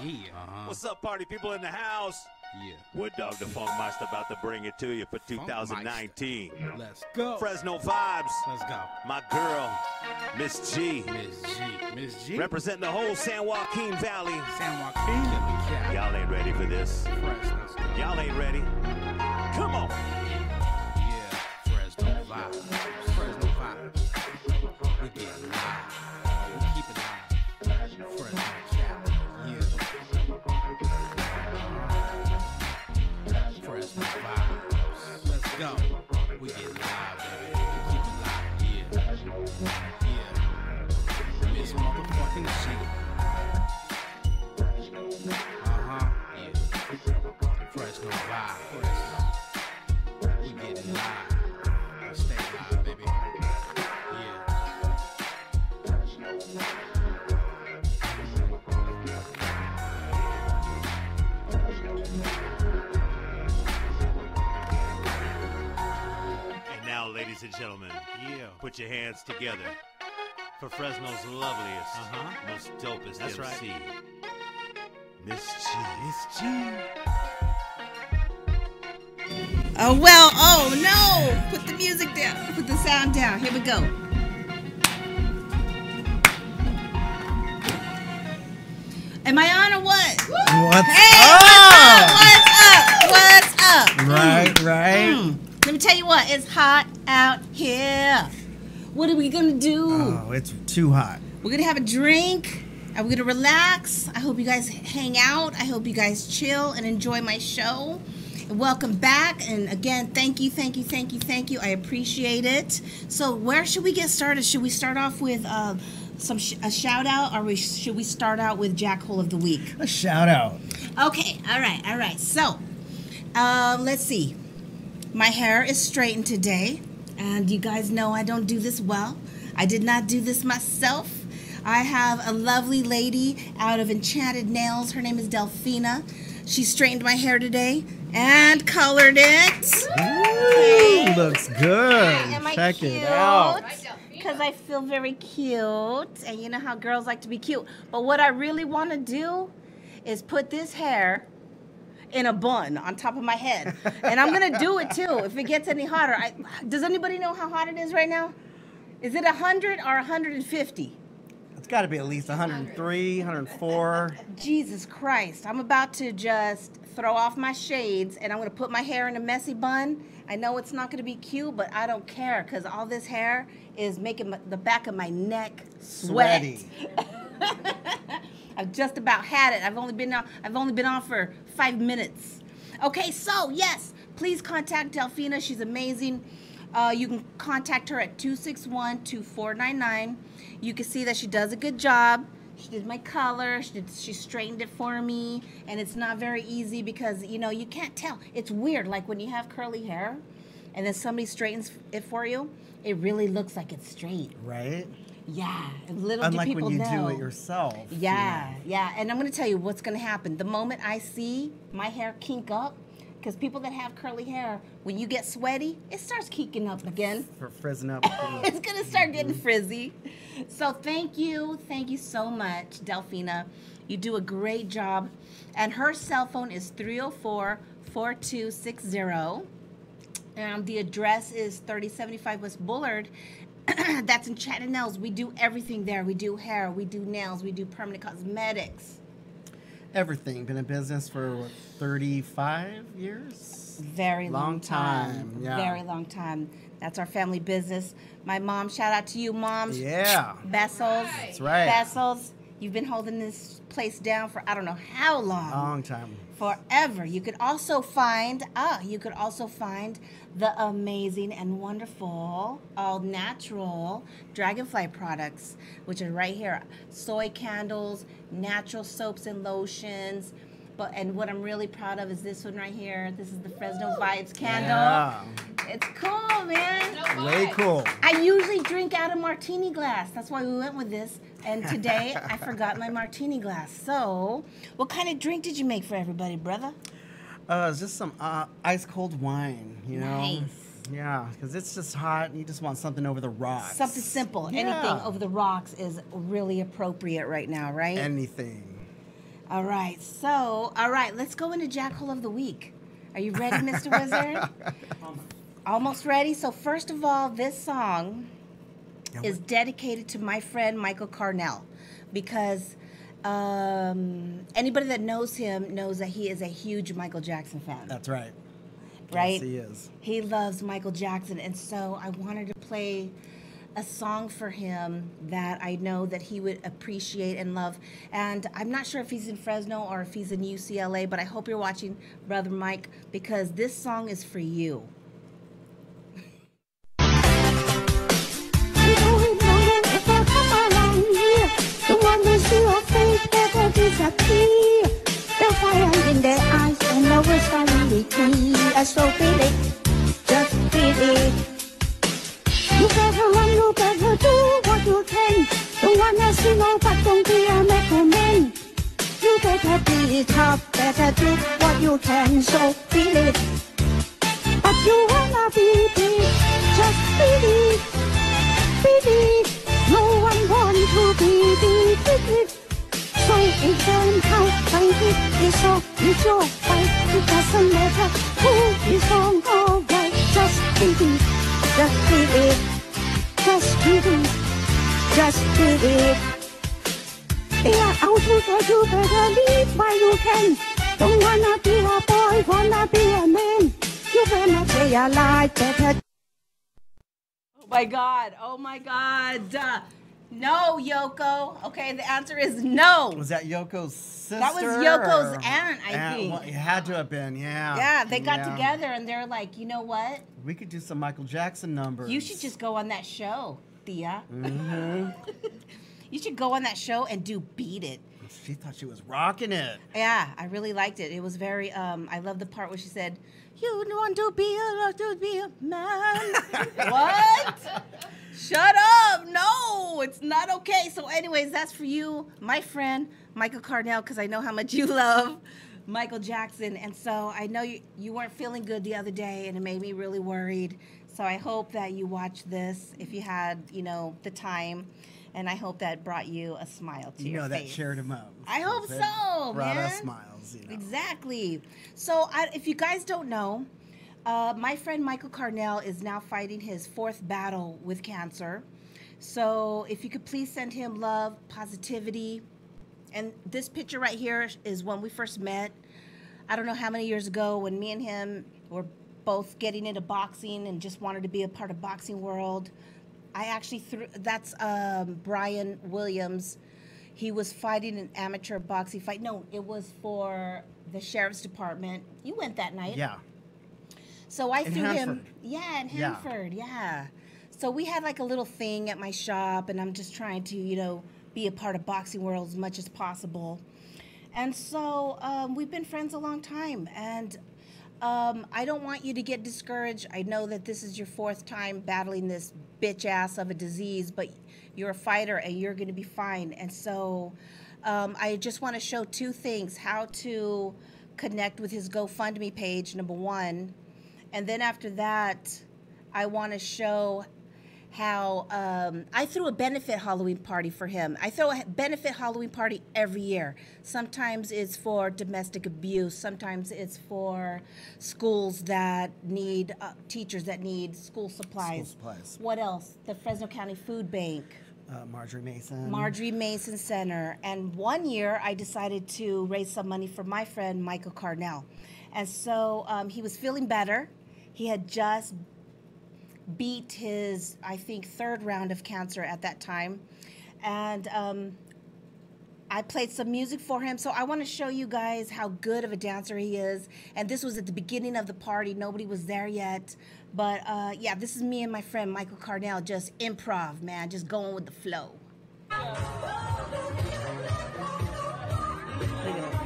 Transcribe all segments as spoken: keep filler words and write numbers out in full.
Yeah. Uh-huh. What's up, party people in the house? Yeah. Wood Dog the Funk Master about to bring it to you for two thousand nineteen. Let's go. Fresno vibes. Let's go. My girl, MissG. MissG. MissG. Representing the whole San Joaquin Valley. San Joaquin. Yeah. Y'all ain't ready for this. Fresno. Y'all ain't ready. Come on. Yeah. Fresno vibes. Fresno vibes. We get live. We keep it live. Fresno Cali. Yeah. Fresno vibes. Let's go. We get live, baby. We keep it live. Yeah. Yeah. Miss motherfucking G. Uh-huh. Yeah. Fresno vibes. We get live. Stay live, baby. Yeah. And now, ladies and gentlemen, Yeah. put your hands together for Fresno's loveliest, Uh-huh. most dopest That's M C, right. MissG. MissG. Oh, well, oh, no. Put the music down. Put the sound down. Here we go. Am I on or what? What's Hey, up? what's up? What's up? What's up? Right, Mm. right. Mm. Let me tell you what. It's hot out here. What are we going to do? Oh, it's too hot. We're going to have a drink. Are we going to relax? I hope you guys hang out. I hope you guys chill and enjoy my show. And welcome back. And again, thank you, thank you, thank you, thank you. I appreciate it. So where should we get started? Should we start off with uh, some sh- a shout out, or we should we start out with Jackhole of the Week? A shout out. Okay, all right, all right. So uh, let's see. My hair is straightened today. And you guys know I don't do this well. I did not do this myself. I have a lovely lady out of Enchanted Nails. Her name is Delphina. She straightened my hair today and colored it. Ooh, looks good. Am I Check cute? it out. Because I feel very cute. And you know how girls like to be cute. But what I really want to do is put this hair in a bun on top of my head. And I'm going to do it too if it gets any hotter. I, does anybody know how hot it is right now? Is it one hundred or one hundred fifty? It's got to be at least one hundred three, one hundred four. Jesus Christ. I'm about to just throw off my shades and I'm going to put my hair in a messy bun. I know it's not going to be cute, but I don't care because all this hair is making my, the back of my neck sweat. Sweaty. I've just about had it. I've only been on, I've only been on for five minutes. Okay, so yes, please contact Delphina. She's amazing. Uh, you can contact her at two six one, two four nine nine. You can see that she does a good job. She did my color. She, did, she straightened it for me. And it's not very easy because, you know, you can't tell. It's weird. Like when you have curly hair and then somebody straightens it for you, it really looks like it's straight. Right? Yeah. And little do Unlike people when you know. do it yourself. Yeah, yeah. And I'm going to tell you what's going to happen. The moment I see my hair kink up, because people that have curly hair, when you get sweaty, it starts kinking up again. For frizzing up. It's going to start getting frizzy. So thank you. Thank you so much, Delphina. You do a great job. And her cell phone is three oh four, four two six zero. And the address is thirty seventy-five West Bullard. That's in Enchanted Nails. We do everything there. We do hair. We do nails. We do permanent cosmetics. Everything. Been in business for what, thirty-five years? Very long, Long time. time, yeah. Very long time. That's our family business. My mom, shout out to you, moms. Yeah. Bessels. That's right. Bessels. You've been holding this place down for I don't know how long. Long time. Forever. You could also find, ah, you could also find the amazing and wonderful, all natural Dragonfly products, which are right here. Soy candles, natural soaps and lotions. But and what I'm really proud of is this one right here. This is the Fresno Vibes candle. Yeah. It's cool, man. Way cool. I usually drink out of martini glass. That's why we went with this. And today I forgot my martini glass. So, what kind of drink did you make for everybody, brother? Uh, it's just some uh, ice cold wine, you know? Nice. Yeah, because it's just hot and you just want something over the rocks. Something simple. Yeah. Anything over the rocks is really appropriate right now, right? Anything. All right. So, all right, let's go into Jackhole of the Week. Are you ready, Mister Wizard? Almost ready. So, first of all, this song is dedicated to my friend Michael Carnell, because um, anybody that knows him knows that he is a huge Michael Jackson fan. That's right. Right? Yes, he is. He loves Michael Jackson, and so I wanted to play a song for him that I know that he would appreciate and love. And I'm not sure if he's in Fresno or if he's in U C L A, but I hope you're watching, Brother Mike, because this song is for you. The one who see your face never disappear. The fire in their eyes and the words are really clear. I so feel it, just feel it. You better run, you better do what you can. Don't wanna see no, but don't be a mega man. You better be tough, better do what you can. So feel it, but you wanna be big. Just feel it, feel it. No one wants to be big. So it turns out fight it is all it's your fight. It doesn't matter who is wrong or right. Just feel it, just feel it, just feel it, just feel it. Yeah, out to the you better leave while you can. Don't wanna be a boy, wanna be a man. You better stay alive, better. Oh my God. Oh my God. Uh, no, Yoko. Okay, the answer is no. Was that Yoko's sister? That was Yoko's or- aunt, I Aunt? think. Well, it had to have been, yeah. Yeah, they got Yeah. together and they're like, you know what? We could do some Michael Jackson numbers. You should just go on that show, Thea. Mm-hmm. You should go on that show and do Beat It. She thought she was rocking it. Yeah, I really liked it. It was very, um, I love the part where she said, you want to be a, to be a man. What? Shut up. No, it's not okay. So anyways, that's for you, my friend, Michael Carnell, because I know how much you love Michael Jackson. And so I know you, you weren't feeling good the other day, and it made me really worried. So I hope that you watch this if you had, you know, the time. And I hope that brought you a smile to You your know, face. that cheered him up. I hope It so, brought man. us smiles, you know. Exactly. So I, if you guys don't know, uh, my friend Michael Carnell is now fighting his fourth battle with cancer. So if you could please send him love, positivity. And this picture right here is when we first met. I don't know how many years ago, when me and him were both getting into boxing and just wanted to be a part of boxing world. I actually threw, that's um, Brian Williams. He was fighting an amateur boxing fight. No, it was for the sheriff's department. You went that night. Yeah. So I In threw him. Hanford. Yeah, in Yeah. Hanford. Yeah. So we had like a little thing at my shop, and I'm just trying to, you know, be a part of boxing world as much as possible. And so um, we've been friends a long time, and um, I don't want you to get discouraged. I know that this is your fourth time battling this bitch ass of a disease, but you're a fighter and you're going to be fine. And so um, I just want to show two things: how to connect with his GoFundMe page, number one, and then after that, I want to show how um, I threw a benefit Halloween party for him. I throw a benefit Halloween party every year. Sometimes it's for domestic abuse. Sometimes it's for schools that need, uh, teachers that need school supplies. School supplies. What else? The Fresno County Food Bank. Uh, Marjorie Mason. Marjorie Mason Center. And one year I decided to raise some money for my friend Michael Carnell. And so um, he was feeling better. He had just beat his, I think, third round of cancer at that time. And um, I played some music for him. So I want to show you guys how good of a dancer he is. And this was at the beginning of the party. Nobody was there yet. But uh, yeah, this is me and my friend Michael Carnell, just improv, man, just going with the flow. Look at it.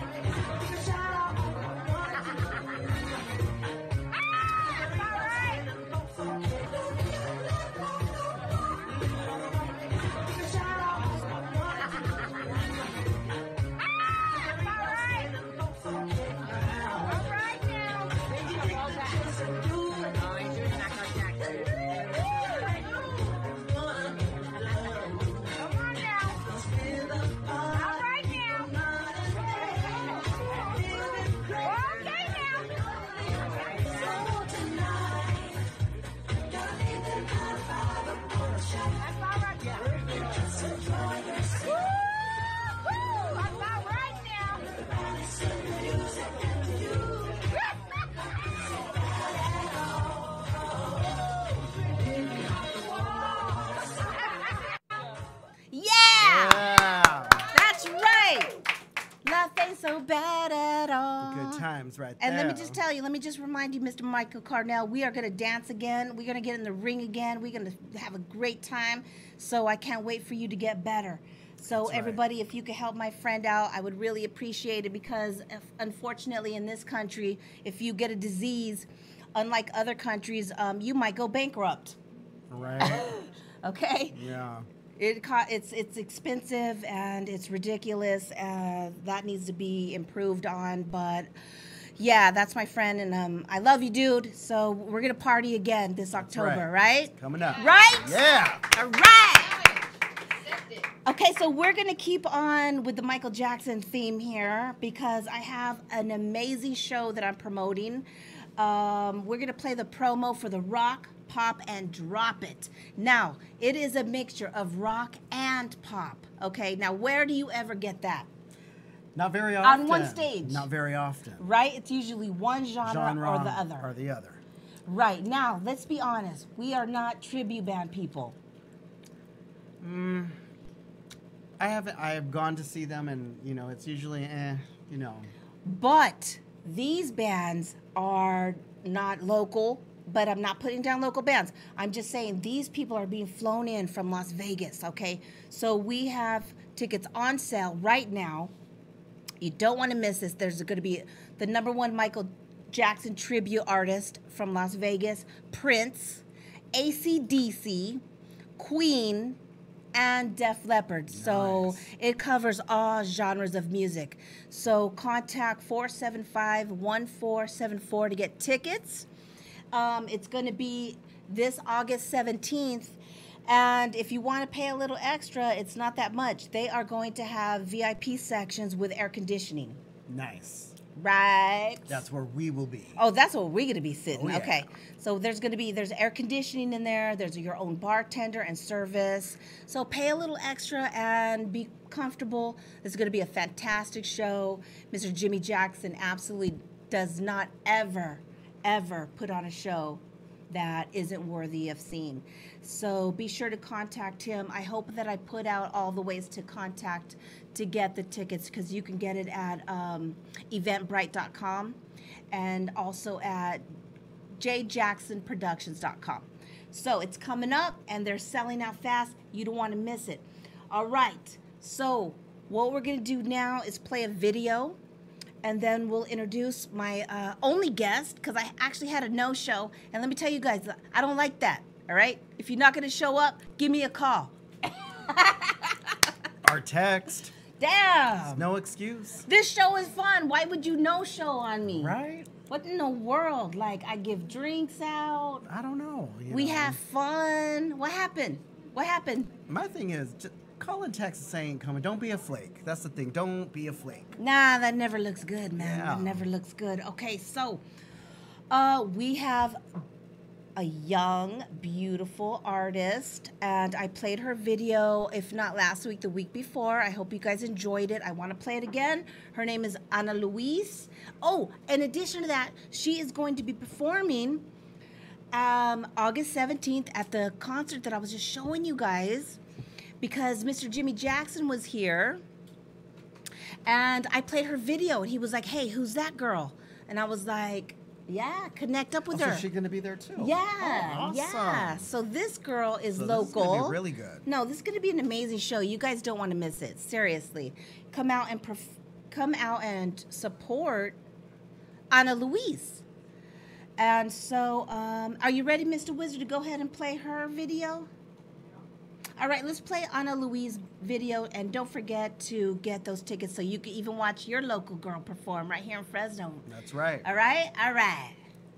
times right And there. let me just tell you, let me just remind you, Mister Mykal Carnell, we are going to dance again. We're going to get in the ring again. We're going to have a great time. So I can't wait for you to get better. So That's everybody, right. if you could help my friend out, I would really appreciate it, because if, unfortunately in this country, if you get a disease, unlike other countries, um, you might go bankrupt. Right. Okay? Yeah. It co- it's it's expensive and it's ridiculous. Uh, that needs to be improved on. But yeah, that's my friend, and um, I love you, dude. So we're gonna party again this October, right. right? Coming up. Right? Yeah. All right. Okay, so we're gonna keep on with the Michael Jackson theme here, because I have an amazing show that I'm promoting. Um, we're gonna play the promo for the Rock, Pop, and Drop It. Now, it is a mixture of rock and pop. Okay, now where do you ever get that? Not very often. On one stage. Not very often. Right? It's usually one genre, Genre or the other. Or the other. Right. Now, let's be honest. We are not tribute band people. Mm, I haven't. I have gone to see them, and you know, it's usually, eh, you know. But these bands are not local, but I'm not putting down local bands. I'm just saying these people are being flown in from Las Vegas, okay? So we have tickets on sale right now. You don't want to miss this. There's going to be the number one Michael Jackson tribute artist from Las Vegas, Prince, A C D C, Queen, and Def Leppard. So Nice. it covers all genres of music. So contact four seven five, one four seven four to get tickets. Um, it's going to be this August seventeenth. And if you want to pay a little extra, it's not that much. They are going to have V I P sections with air conditioning. Nice. Right? That's where we will be. Oh, that's where we're going to be sitting. Oh, yeah. Okay. So there's going to be, there's air conditioning in there. There's your own bartender and service. So pay a little extra and be comfortable. It's going to be a fantastic show. Mister Jimmy Jackson absolutely does not ever, ever put on a show that isn't worthy of seeing. So be sure to contact him. I hope that I put out all the ways to contact to get the tickets, because you can get it at um, eventbrite dot com and also at j jackson productions dot com. So it's coming up and they're selling out fast. You don't want to miss it. All right. So what we're going to do now is play a video, and then we'll introduce my uh, only guest, because I actually had a no-show. And let me tell you guys, I don't like that, all right? If you're not going to show up, give me a call. Our text. Damn. No excuse. This show is fun. Why would you no-show on me? Right? What in the world? Like, I give drinks out. I don't know. you We know. have fun. What happened? What happened? My thing is, just call and text and say ain't coming. Don't be a flake. That's the thing. Don't be a flake. Nah, that never looks good, man. Yeah. That never looks good. Okay, so uh, we have a young, beautiful artist, and I played her video, if not last week, the week before. I hope you guys enjoyed it. I want to play it again. Her name is Ana Luis. Oh, in addition to that, she is going to be performing um, August seventeenth at the concert that I was just showing you guys, because Mister Jimmy Jackson was here, and I played her video, and he was like, hey, who's that girl? And I was like, yeah, connect up with Oh, her. so she's gonna be there too. Yeah, Oh, awesome. yeah. So this girl is So local. This is gonna be really good. No, this is going to be an amazing show. You guys don't want to miss it. Seriously, come out and perf- come out and support Ana Luis. And so, um, are you ready, Mister Wizard, to go ahead and play her video? All right, let's play Ana Luis' video, and don't forget to get those tickets so you can even watch your local girl perform right here in Fresno. That's right. All right, all right.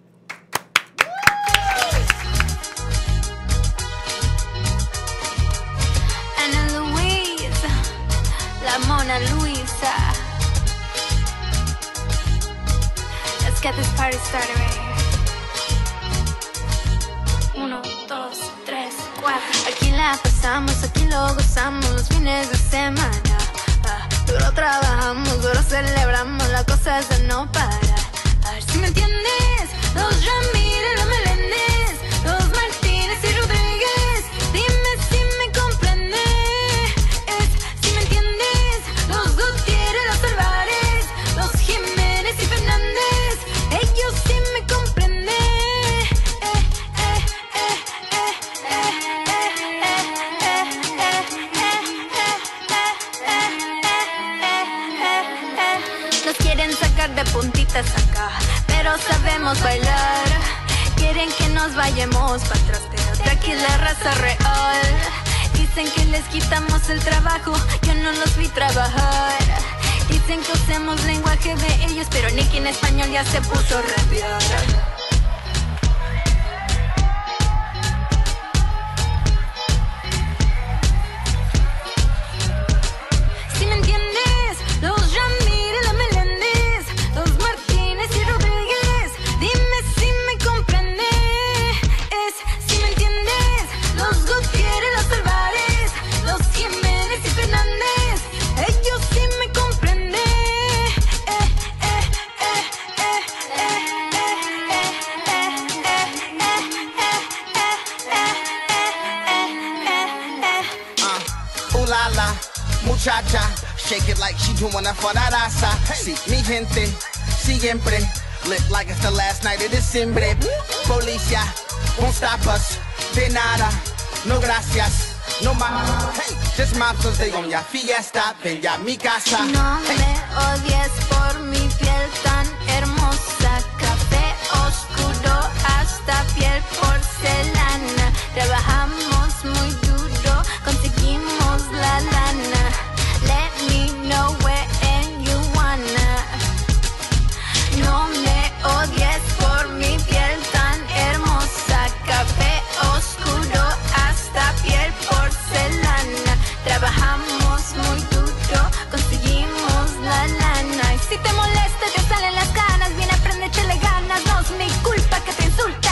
Ana Luisa, la Mona Luisa. Let's get this party started right here. Uno, dos, tres, cuatro. Aquí la pasamos, aquí lo gozamos los fines de semana. Ah, duro trabajamos, duro celebramos, la cosa es de no parar. A ver si me entiendes, los Ramírez, los Meléndez, los Martínez y Rodríguez. Dime si me comprendes, si me entiendes, los Gutiérrez, los Álvarez, los Jiménez y Fernández. par de puntitas acá, pero sabemos bailar. Quieren que nos vayamos para atrás, pero de aquí la raza real. Dicen que les quitamos el trabajo, yo no los vi trabajar. Dicen que usemos lenguaje de ellos, pero Nicky en español ya se puso a rapear. Si me entiendes, los Ramírez, los Meléndez, los Martínez y Rodríguez, dime si me comprendes. Si me entiendes, los Gutiérrez, los Álvarez, los Jiménez y Fernández, ellos sí me comprenden. Muchacha, shake it like she doing that for that asa. See, mi gente, siempre lit like it's the last night of December. Policia, won't stop us. De nada, no gracias, no más. Hey, just my they on ya fiesta, ven ya mi casa. No Hey. me odies por mi piel tan hermosa, café oscuro hasta piel porcelana. Trabajamos muy duro, conseguimos la lana. Let me know when you wanna. No me odies por mi piel tan hermosa, café oscuro hasta piel porcelana. Trabajamos muy duro, conseguimos la lana. Y si te molesta, te salen las ganas. Bien, aprende, échale ganas. No es mi culpa que te insulta.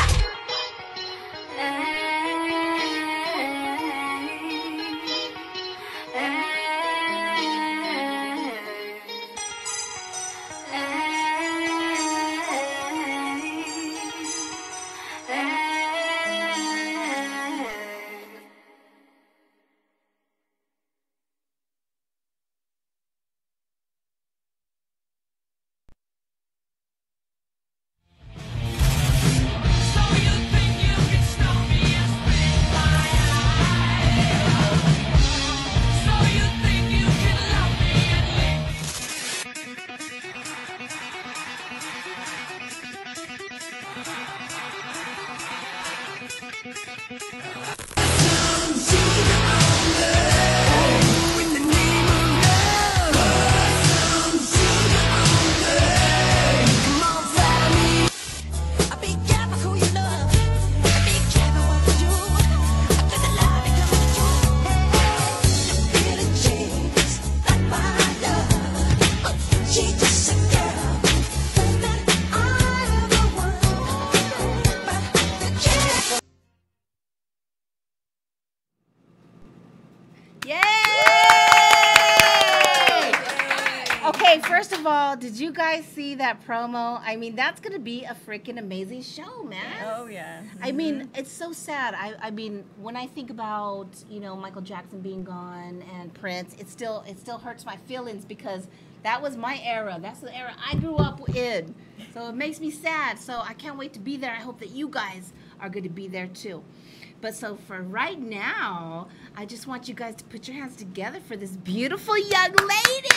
Okay, first of all, did you guys see that promo? I mean, that's going to be a freaking amazing show, man. Oh, yeah. I mean, it's so sad. I, I mean, when I think about, you know, Michael Jackson being gone and Prince, it still it still hurts my feelings because that was my era. That's the era I grew up in. So it makes me sad. So I can't wait to be there. I hope that you guys are going to be there too. But so for right now, I just want you guys to put your hands together for this beautiful young lady.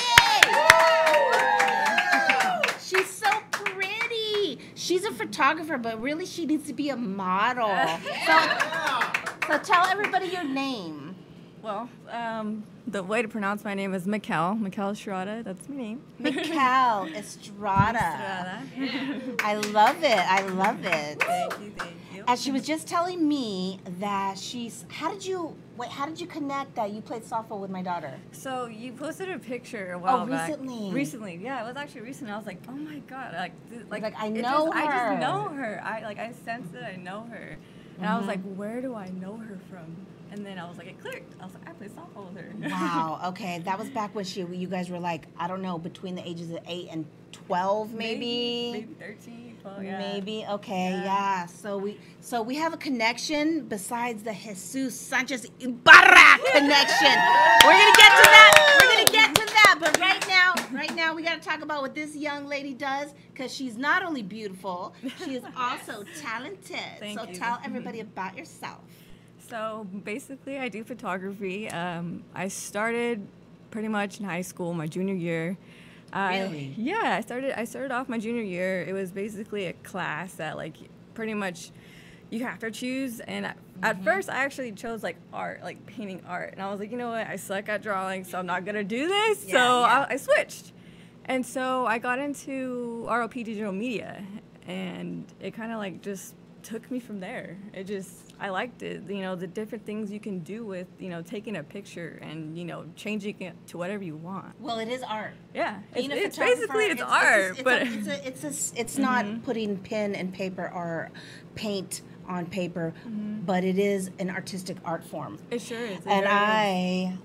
She's so pretty. She's a photographer, but really she needs to be a model. So, so tell everybody your name. Well, um, the way to pronounce my name is Mykal. Mykal Estrada. That's my name. Mykal Estrada. Estrada. I love it. I love it. Thank you, thank you. And she was just telling me that she's. How did you wait? How did you connect that you played softball with my daughter? So you posted a picture a while Oh, back. recently. Recently, yeah, it was actually recent. I was like, oh my god, like, th- like, Like, I it know just, I her. just know her. I like, I sense it. I know her, and I was like, where do I know her from? And then I was like, it clicked. I was like, I play softball with her. Wow. Okay, that was back when she, you guys were like, I don't know, between the ages of eight and twelve, maybe. Maybe thirteen, twelve, yeah. Maybe. Okay. Yeah. Yeah. So we, so we have a connection besides the Jesus Sánchez Ibarra connection. We're gonna get to that. We're gonna get to that. But right now, right now, we gotta talk about what this young lady does because she's not only beautiful, she is also talented. Thank so you. tell everybody about yourself. So basically, I do photography. Um, I started pretty much in high school, my junior year. I, Really? Yeah, I started. I started off my junior year. It was basically a class that, like, pretty much you have to choose. And at, Mm-hmm. at first, I actually chose like art, like painting art. And I was like, you know what? I suck at drawing, so I'm not gonna do this. Yeah, so yeah. I, I switched. And so I got into R O P digital media, and it kind of like just took me from there. It just, I liked it, you know, the different things you can do with, you know, taking a picture and, you know, changing it to whatever you want. Well, it is art. Yeah, it's, Being a it's photographer, basically it's, it's art, it's a, but it's a, it's a, it's, a, it's not putting pen and paper or paint on paper, but it is an artistic art form. it sure is. It And really is. I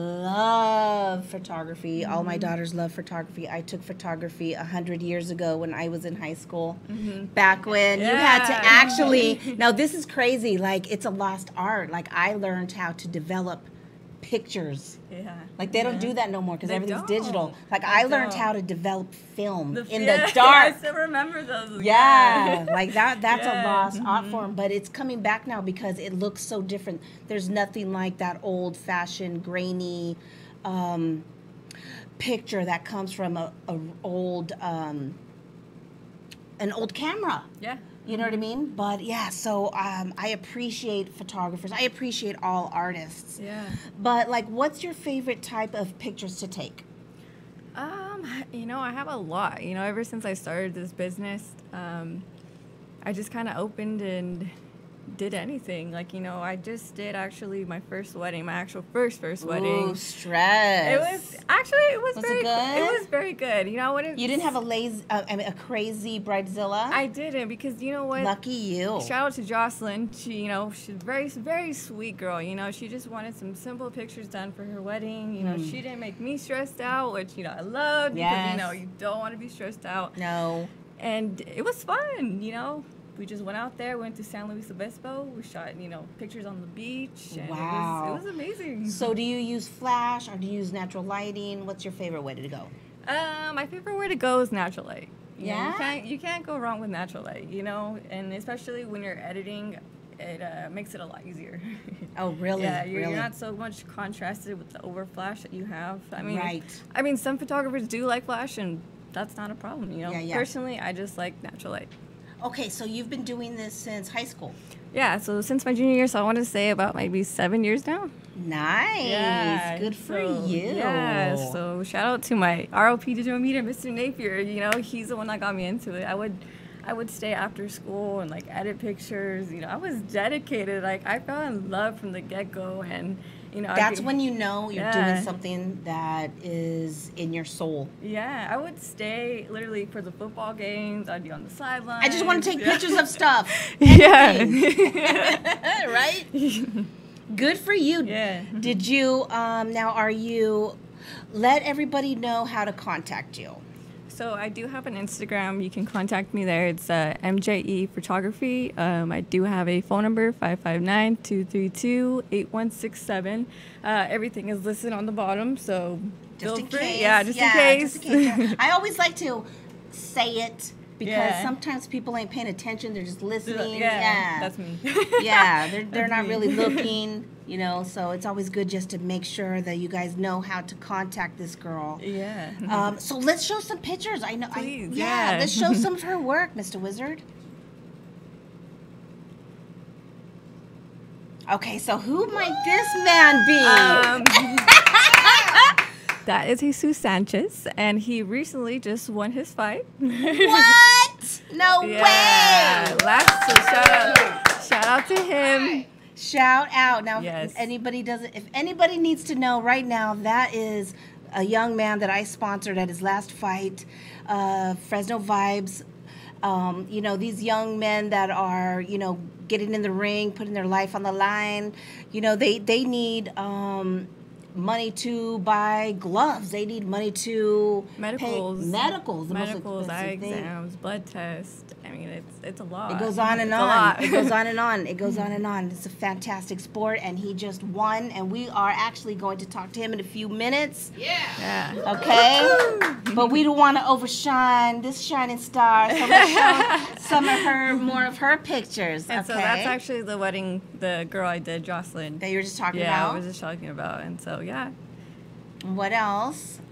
love photography. All my daughters love photography. I took photography a hundred years ago when I was in high school. Back when you had to Yeah. actually. Now this is crazy. Like it's a lost art. Like I learned how to develop pictures. Yeah. Like they don't Yeah. do that no more because They everything's don't. digital. Like They I learned don't. how to develop film The- in yeah, the dark. I still remember those. Yeah, like that that's a Yeah. lost art form, but it's coming back now because it looks so different. There's nothing like that old fashioned grainy um, picture that comes from a, a old um, an old camera. Yeah. You know what I mean? But yeah, so um, I appreciate photographers. I appreciate all artists. Yeah. But like, what's your favorite type of pictures to take? Um, you know, I have a lot. You know, ever since I started this business, um, I just kind of opened and did anything. Like, you know, I just did actually my first wedding, my actual first first wedding. Ooh, stress. It was actually it was, Was it very good? It was very good. You know, I wouldn't. You didn't have a lazy, uh, I mean, a crazy bridezilla. I didn't because you know what? Lucky you. Shout out to Jocelyn. She, you know, she's a very, very sweet girl. You know, she just wanted some simple pictures done for her wedding. You know, Hmm. she didn't make me stressed out, which, you know, I loved because, Yes. you know, you don't want to be stressed out. No. And it was fun, you know. We just went out there, went to San Luis Obispo. We shot, you know, pictures on the beach. And Wow. It was, it was amazing. So do you use flash or do you use natural lighting? What's your favorite way to go? Uh, my favorite way to go is natural light. You know, Yeah? you can't you can't go wrong with natural light, you know, and especially when you're editing, it uh, makes it a lot easier. Oh, really? Yeah, you're, really? you're not so much contrasted with the over flash that you have. I mean, Right. I mean, some photographers do like flash, and that's not a problem, you know. Yeah, yeah. Personally, I just like natural light. Okay, so you've been doing this since high school. Yeah, so since my junior year, so I want to say about maybe seven years now. Nice. Yeah, Good for so- you. Yeah, so shout out to my R O P digital media, Mister Napier. You know, he's the one that got me into it. I would, I would stay after school and like edit pictures. You know, I was dedicated. Like I fell in love from the get go, and you know, I'd That's be- when you know you're Yeah. doing something that is in your soul. Yeah, I would stay literally for the football games. I'd be on the sideline. I just want to take pictures of stuff. Yeah. Right? Good for you. Yeah. Did you, um, now are you, let everybody know how to contact you. So I do have an Instagram. You can contact me there. It's uh, M J E Photography. Um, I do have a phone number, five five nine, two three two, eight one six seven. Uh, everything is listed on the bottom, so Just feel in free. case. Yeah, just in case. Just in case. I always like to say it because Yeah. sometimes people ain't paying attention. They're just listening. yeah, Yeah. that's me. Yeah, they're, they're That's not me. really looking, you know, so it's always good just to make sure that you guys know how to contact this girl. Yeah. Um, so let's show some pictures. I know. Please, I, yeah, yeah. let's show some of her work, Mister Wizard. Okay, so who might this man be? Um, that is Jesus Sánchez, and he recently just won his fight. What? No Yeah, way! last so shout out, shout out to him. Shout out now. Yes. If anybody doesn't, if anybody needs to know right now, that is a young man that I sponsored at his last fight, uh, Fresno Vibes. Um, you know, these young men that are, you know, getting in the ring, putting their life on the line. You know, they they need um, money to buy gloves. They need money to Medicals, pay medicals, the most medicals, eye expensive thing. exams, blood tests. I mean, it's it's a lot. It goes on and It's a on. lot. It goes on and on. It goes on and on. It's a fantastic sport, and he just won. And we are actually going to talk to him in a few minutes. Yeah. Okay, but we don't want to overshine this shining star. So let's show some of her, more of her pictures. And okay, so that's actually the wedding, the girl I did, Jocelyn. that you were just talking yeah, about. I was just talking about. And so, yeah. What else?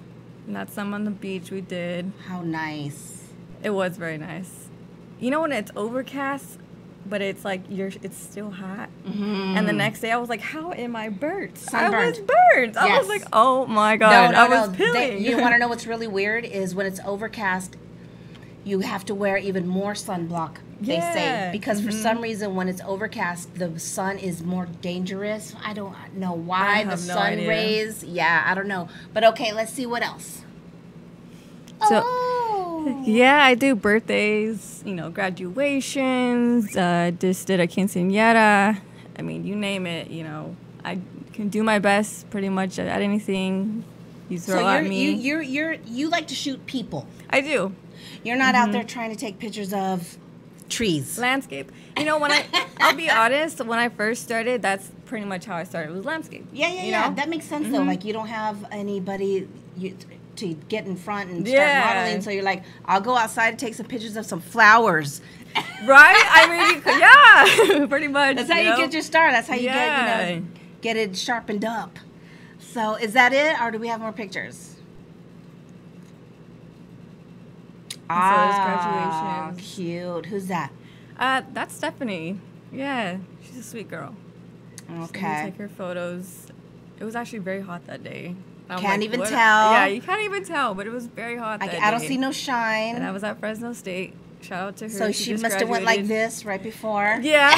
And that's some on the beach we did. How nice. It was very nice. You know when it's overcast, but it's like you're it's still hot. Mm-hmm. And the next day I was like, how am I burnt? Sunburned. I was burnt. I Yes. was like, oh my god, No, no, I was no. peeling. They, you want to know what's really weird is when it's overcast, you have to wear even more sunblock. They Yeah. say because for Mhm. some reason when it's overcast, the sun is more dangerous. I don't know why I the have no sun idea. rays. Yeah, I don't know. But okay, let's see what else. So- oh. Yeah, I do birthdays, you know, graduations, uh, just did a quinceañera. I mean, you name it, you know. I can do my best pretty much at anything you throw So at you're, me. you you're you're you like to shoot people. I do. You're not Mm-hmm. out there trying to take pictures of trees. Landscape. You know, when I, I'll be honest, when I first started, that's pretty much how I started, was landscape. Yeah, yeah, you yeah. know? That makes sense though. Mhm. Like you don't have anybody you, to get in front and start Yeah. modeling. So you're like, I'll go outside and take some pictures of some flowers. Right? I mean, you could, yeah, pretty much. That's how you know? get your start. That's how you Yeah. get you know get it sharpened up. So is that it, or do we have more pictures? Ah, graduations. cute. Who's that? Uh, that's Stephanie. Yeah, she's a sweet girl. So we Okay. take her photos. It was actually very hot that day. I'm Can't like, even what- tell. Yeah, you can't even tell, but it was very hot I, that I don't day. see no And I shine. was at Fresno State. Shout out to her. So she just must have went like graduated. this right before. Yeah.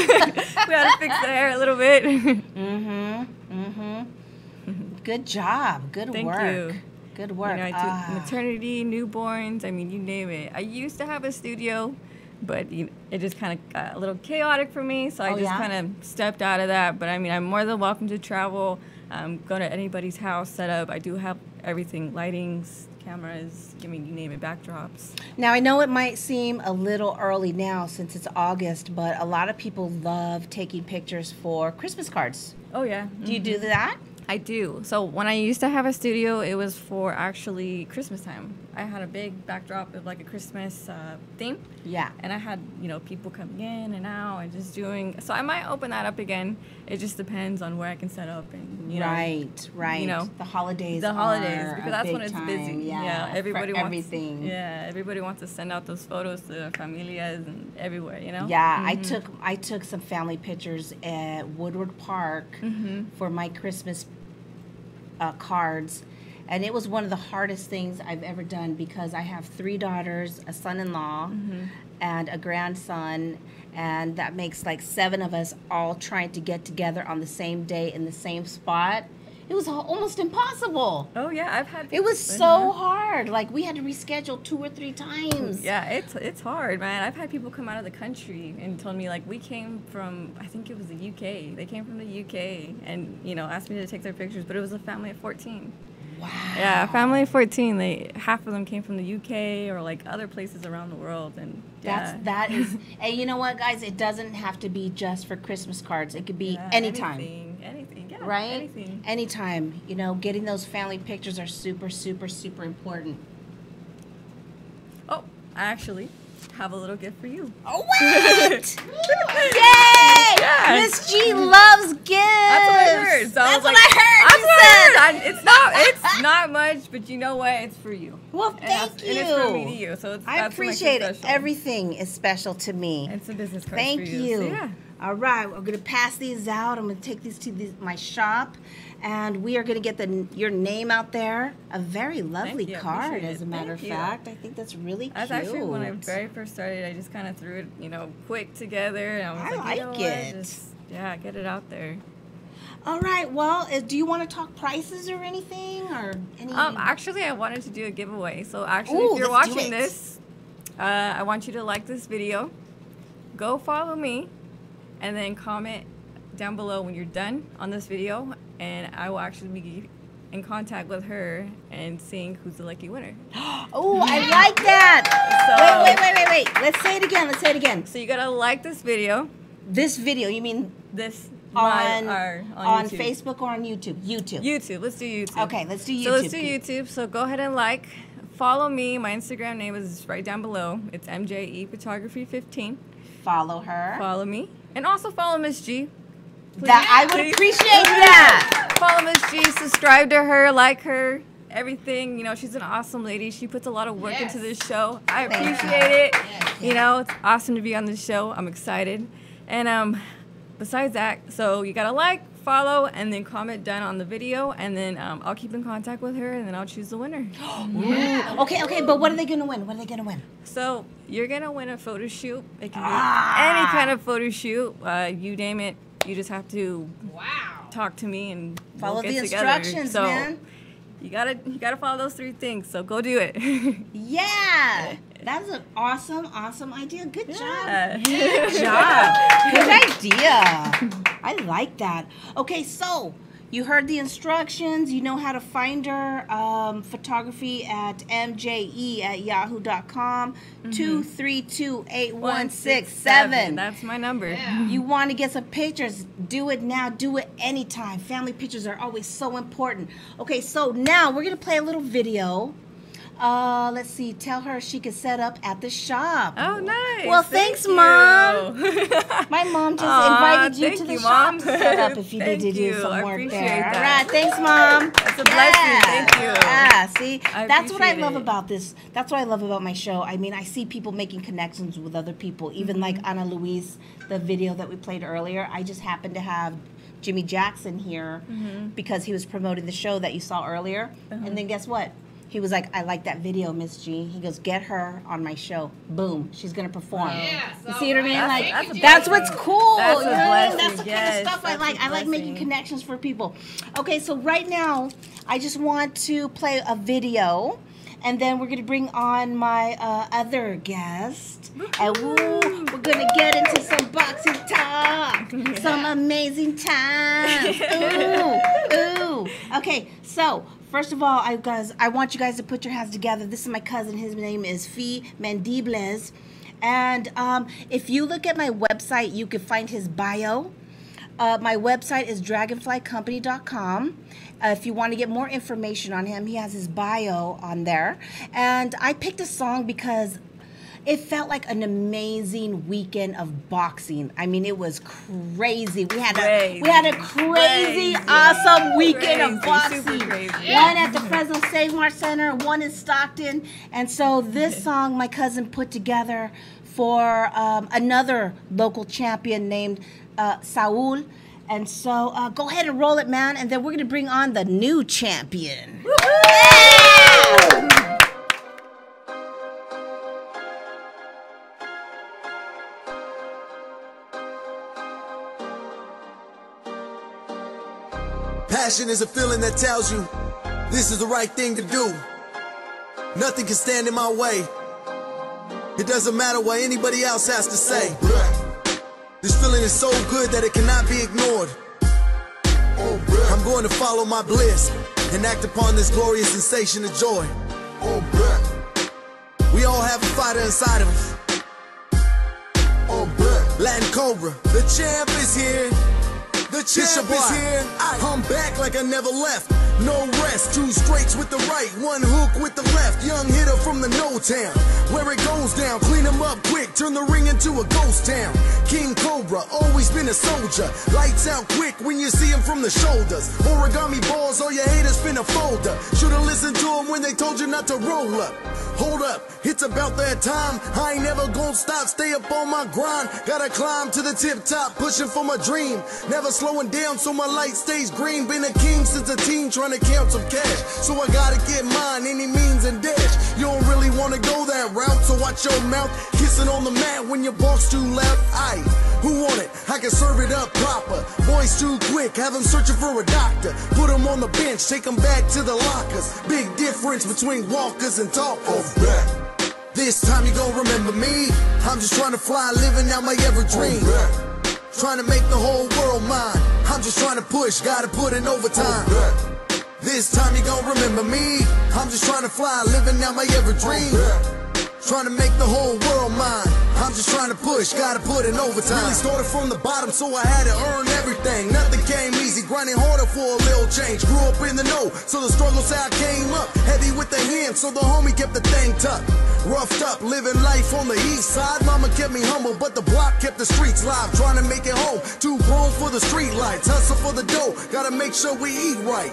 We had to fix the hair a little bit. Mm-hmm. Mm-hmm. Good job. Good Thank work. you. Good You work. know, I do Ah. maternity, newborns. I mean, you name it. I used to have a studio, but you, it just kind of got a little chaotic for me, so I Oh, just yeah? kind of stepped out of that. But I mean, I'm more than welcome to travel. Um, go to anybody's house, set up. I do have everything: lightings, cameras. I mean, you name it, backdrops. Now, I know it might seem a little early now since it's August, but a lot of people love taking pictures for Christmas cards. Oh yeah. Do you do that? I do. So when I used to have a studio, it was for actually Christmas time. I had a big backdrop of like a Christmas uh, theme. Yeah. And I had, you know, people coming in and out and just doing. So I might open that up again. It just depends on where I can set up and, you know. Right, right. you know, the holidays. The holidays, are because a that's big when it's time, busy. Yeah, for everybody wants everything. Yeah, everybody wants to send out those photos to their familias and everywhere, you know. Yeah, I Mhm. took I took some family pictures at Woodward Park Mhm. for my Christmas uh, cards, and it was one of the hardest things I've ever done because I have three daughters, a son-in-law, Mm-hmm. and a grandson, and that makes like seven of us all trying to get together on the same day in the same spot. It was al- almost impossible. Oh yeah, I've had. It was Mhm. so hard. Like we had to reschedule two or three times. Yeah, it's it's hard, man. I've had people come out of the country and told me like we came from, I think it was the U K. They came from the U K and you know asked me to take their pictures, but it was a family of fourteen. Wow. Yeah, a family of fourteen. They half of them came from the U K or like other places around the world, and That's yeah. that is. And you know what, guys? It doesn't have to be just for Christmas cards. It could be Yeah, anytime. Anything, anything, yeah, Right? anything. Anytime. You know, getting those family pictures are super, super, super important. Oh, I actually have a little gift for you. Oh, what? Yay! Yes. Miss G loves gifts. That's what I heard. So I That's was what like, I heard. That's you what said. I heard. I, it's not. It's not much, but you know what? It's for you. Well, It has- thank And it's from me to you. you. So it's, I that's what makes appreciate it. it. Special. Everything is special to me. It's a business card Thank for you. you. So, yeah. All right, we're gonna pass these out. I'm gonna take these to the, my shop, and we are gonna get the your name out there. A very lovely you. card, Appreciate as a it. matter Thank of you. fact. I think that's really That's cute. actually when I very first started. I just kind of threw it, you know, quick together, and I was I like, you know like what? it. Just, yeah, get it out there. All right. Well, uh, do you want to talk prices or anything, or any? Um, actually, I wanted to do a giveaway. So actually, Ooh, if you're let's do watching it. this, uh, I want you to like this video, go follow me, and then comment down below when you're done on this video, and I will actually be in contact with her and seeing who's the lucky winner. Oh, I like that. So- wait, wait, wait, wait, wait. Let's say it again. Let's say it again. So you gotta like this video. This video. You mean This on my, our, on, on YouTube. Facebook or on YouTube? YouTube. YouTube. Let's do YouTube. Okay, let's do YouTube. So let's do YouTube. So go ahead and like, follow me. My Instagram name is right down below. It's M J E Photography fifteen. Follow her. Follow me, and also follow Miss G. Please, That I would please. appreciate that. Follow Miss G. Subscribe to her. Like her. everything. You know, she's an awesome lady. She puts a lot of work Yes. into this show. I Thank you. appreciate it. Yes. You know, it's awesome to be on this show. I'm excited. And um, besides that, so you gotta like, follow, and then comment down on the video, and then um, I'll keep in contact with her, and then I'll choose the winner. Yeah. Okay, okay, but what are they gonna win? What are they gonna win? So you're gonna win a photo shoot. It can be Ah. any kind of photo shoot. Uh, you name it. You just have to Wow. talk to me and we'll Follow get the together. instructions, so man. You gotta you gotta follow those three things. So go do it. Yeah, that's an awesome, awesome idea. Good job. Yeah. Good job. Good idea. I like that. Okay, so you heard the instructions. You know how to find her. Um, photography at M J E at yahoo dot com. two three two, eight one six seven. That's my number. You want to get some pictures, do it now, do it anytime. Family pictures are always so important. Okay, so now we're going to play a little video. Uh, let's see, tell her she can set up at the shop. Oh, nice. Well, Thank thanks, you. Mom. My mom just Aw, invited you thank to the you, shop Mom. to set up if you Thank need to do you. some I work appreciate there. that. All right, thanks, Mom. That's a blessing. Thank you. Yeah, see, I that's what I appreciate love it. about this. That's what I love about my show. I mean, I see people making connections with other people, even Mm-hmm. like Ana Luis, the video that we played earlier. I just happened to have Jimmy Jackson here Mm-hmm. because he was promoting the show that you saw earlier. Uh-huh. And then guess what? He was like, I like that video, Miss G. He goes, get her on my show. Boom. She's going to perform. You see what I mean? That's- like, that's a that's blessing. what's cool. That's you a know what I mean? blessing. That's the Yes, kind of stuff I that's a like. I like making blessing. connections for people. Okay, so right now, I just want to play a video. And then we're going to bring on my uh, other guest. And woo, we're going to get into some boxing talk. Some amazing time. Ooh, ooh. Okay, so first of all, I guys, I want you guys to put your hands together. This is my cousin. His name is Fi Mandibles. And um, if you look at my website, you can find his bio. Uh, my website is dragonfly company dot com. Uh, if you want to get more information on him, he has his bio on there. And I picked a song because it felt like an amazing weekend of boxing. I mean, it was crazy. We had a Crazy. we had a crazy, Crazy. awesome weekend of Crazy. boxing. Super crazy. One at the Fresno Save Mart Center, one in Stockton. And so this song my cousin put together for um, another local champion named uh, Saul. And so uh, go ahead and roll it, man. And then we're going to bring on the new champion. Yeah! Passion is a feeling that tells you this is the right thing to do. Nothing can stand in my way. It doesn't matter what anybody else has to say. This feeling is so good that it cannot be ignored. I'm going to follow my bliss and act upon this glorious sensation of joy. We all have a fighter inside of us. Latin Cobra, the champ is here. The champ is here. I'm back like I never left. No rest, two straights with the right, one hook with the left. Young hitter from the no town, where it goes down. Clean him up quick, turn the ring into a ghost town. King Cobra, always been a soldier. Lights out quick when you see him from the shoulders. Origami balls, all your haters finna fold up. Should've listened to them when they told you not to roll up. Hold up, it's about that time. I ain't never gonna stop, stay up on my grind. Gotta climb to the tip top, pushing for my dream. Never slowing down so my light stays green. Been a king since a teen, trying to count some cash. So I gotta get mine, any means and dash. You don't really wanna go that route, so watch your mouth. Kissing on the mat when your box too loud. Aye, who want it? I can serve it up proper. Boys too quick, have them searching for a doctor. Put them on the bench, take them back to the lockers. Big difference between walkers and talkers. This time you gon' remember me. I'm just trying to fly, living out my every dream. Trying to make the whole world mine. I'm just trying to push, gotta put in overtime. This time you gon' remember me. I'm just trying to fly, living out my every dream. Trying to make the whole world mine. I'm just trying to push, gotta put in overtime. Really started from the bottom, so I had to earn everything. Nothing came easy, grinding harder for a little change. Grew up in the know, so the struggles how I came up. Heavy with the hand, so the homie kept the thing tucked. Roughed up, living life on the east side. Mama kept me humble, but the block kept the streets live. Trying to make it home, too grown for the street lights. Hustle for the dough, gotta make sure we eat right.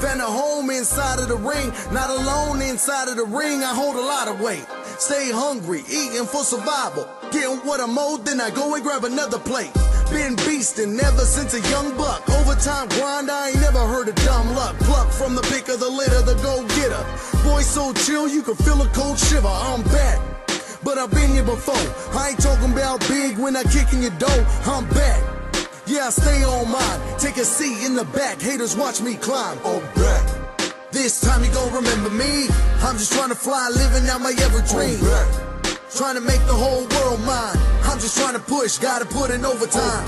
Found a home inside of the ring, not alone inside of the ring. I hold a lot of weight. Stay hungry, eating for survival. Getting what I'm owed, then I go and grab another plate. Been beastin' ever since a young buck. Overtime grind, I ain't never heard of dumb luck. Pluck from the pick of the litter, the go-getter. Boy so chill, you can feel a cold shiver. I'm back, but I've been here before. I ain't talking about big when I kick in your door. I'm back, yeah, I stay on mine. Take a seat in the back, haters watch me climb. I'm back. This time you gon' remember me. I'm just trying to fly, living out my every dream. Trying to make the whole world mine. I'm just trying to push, gotta put in overtime.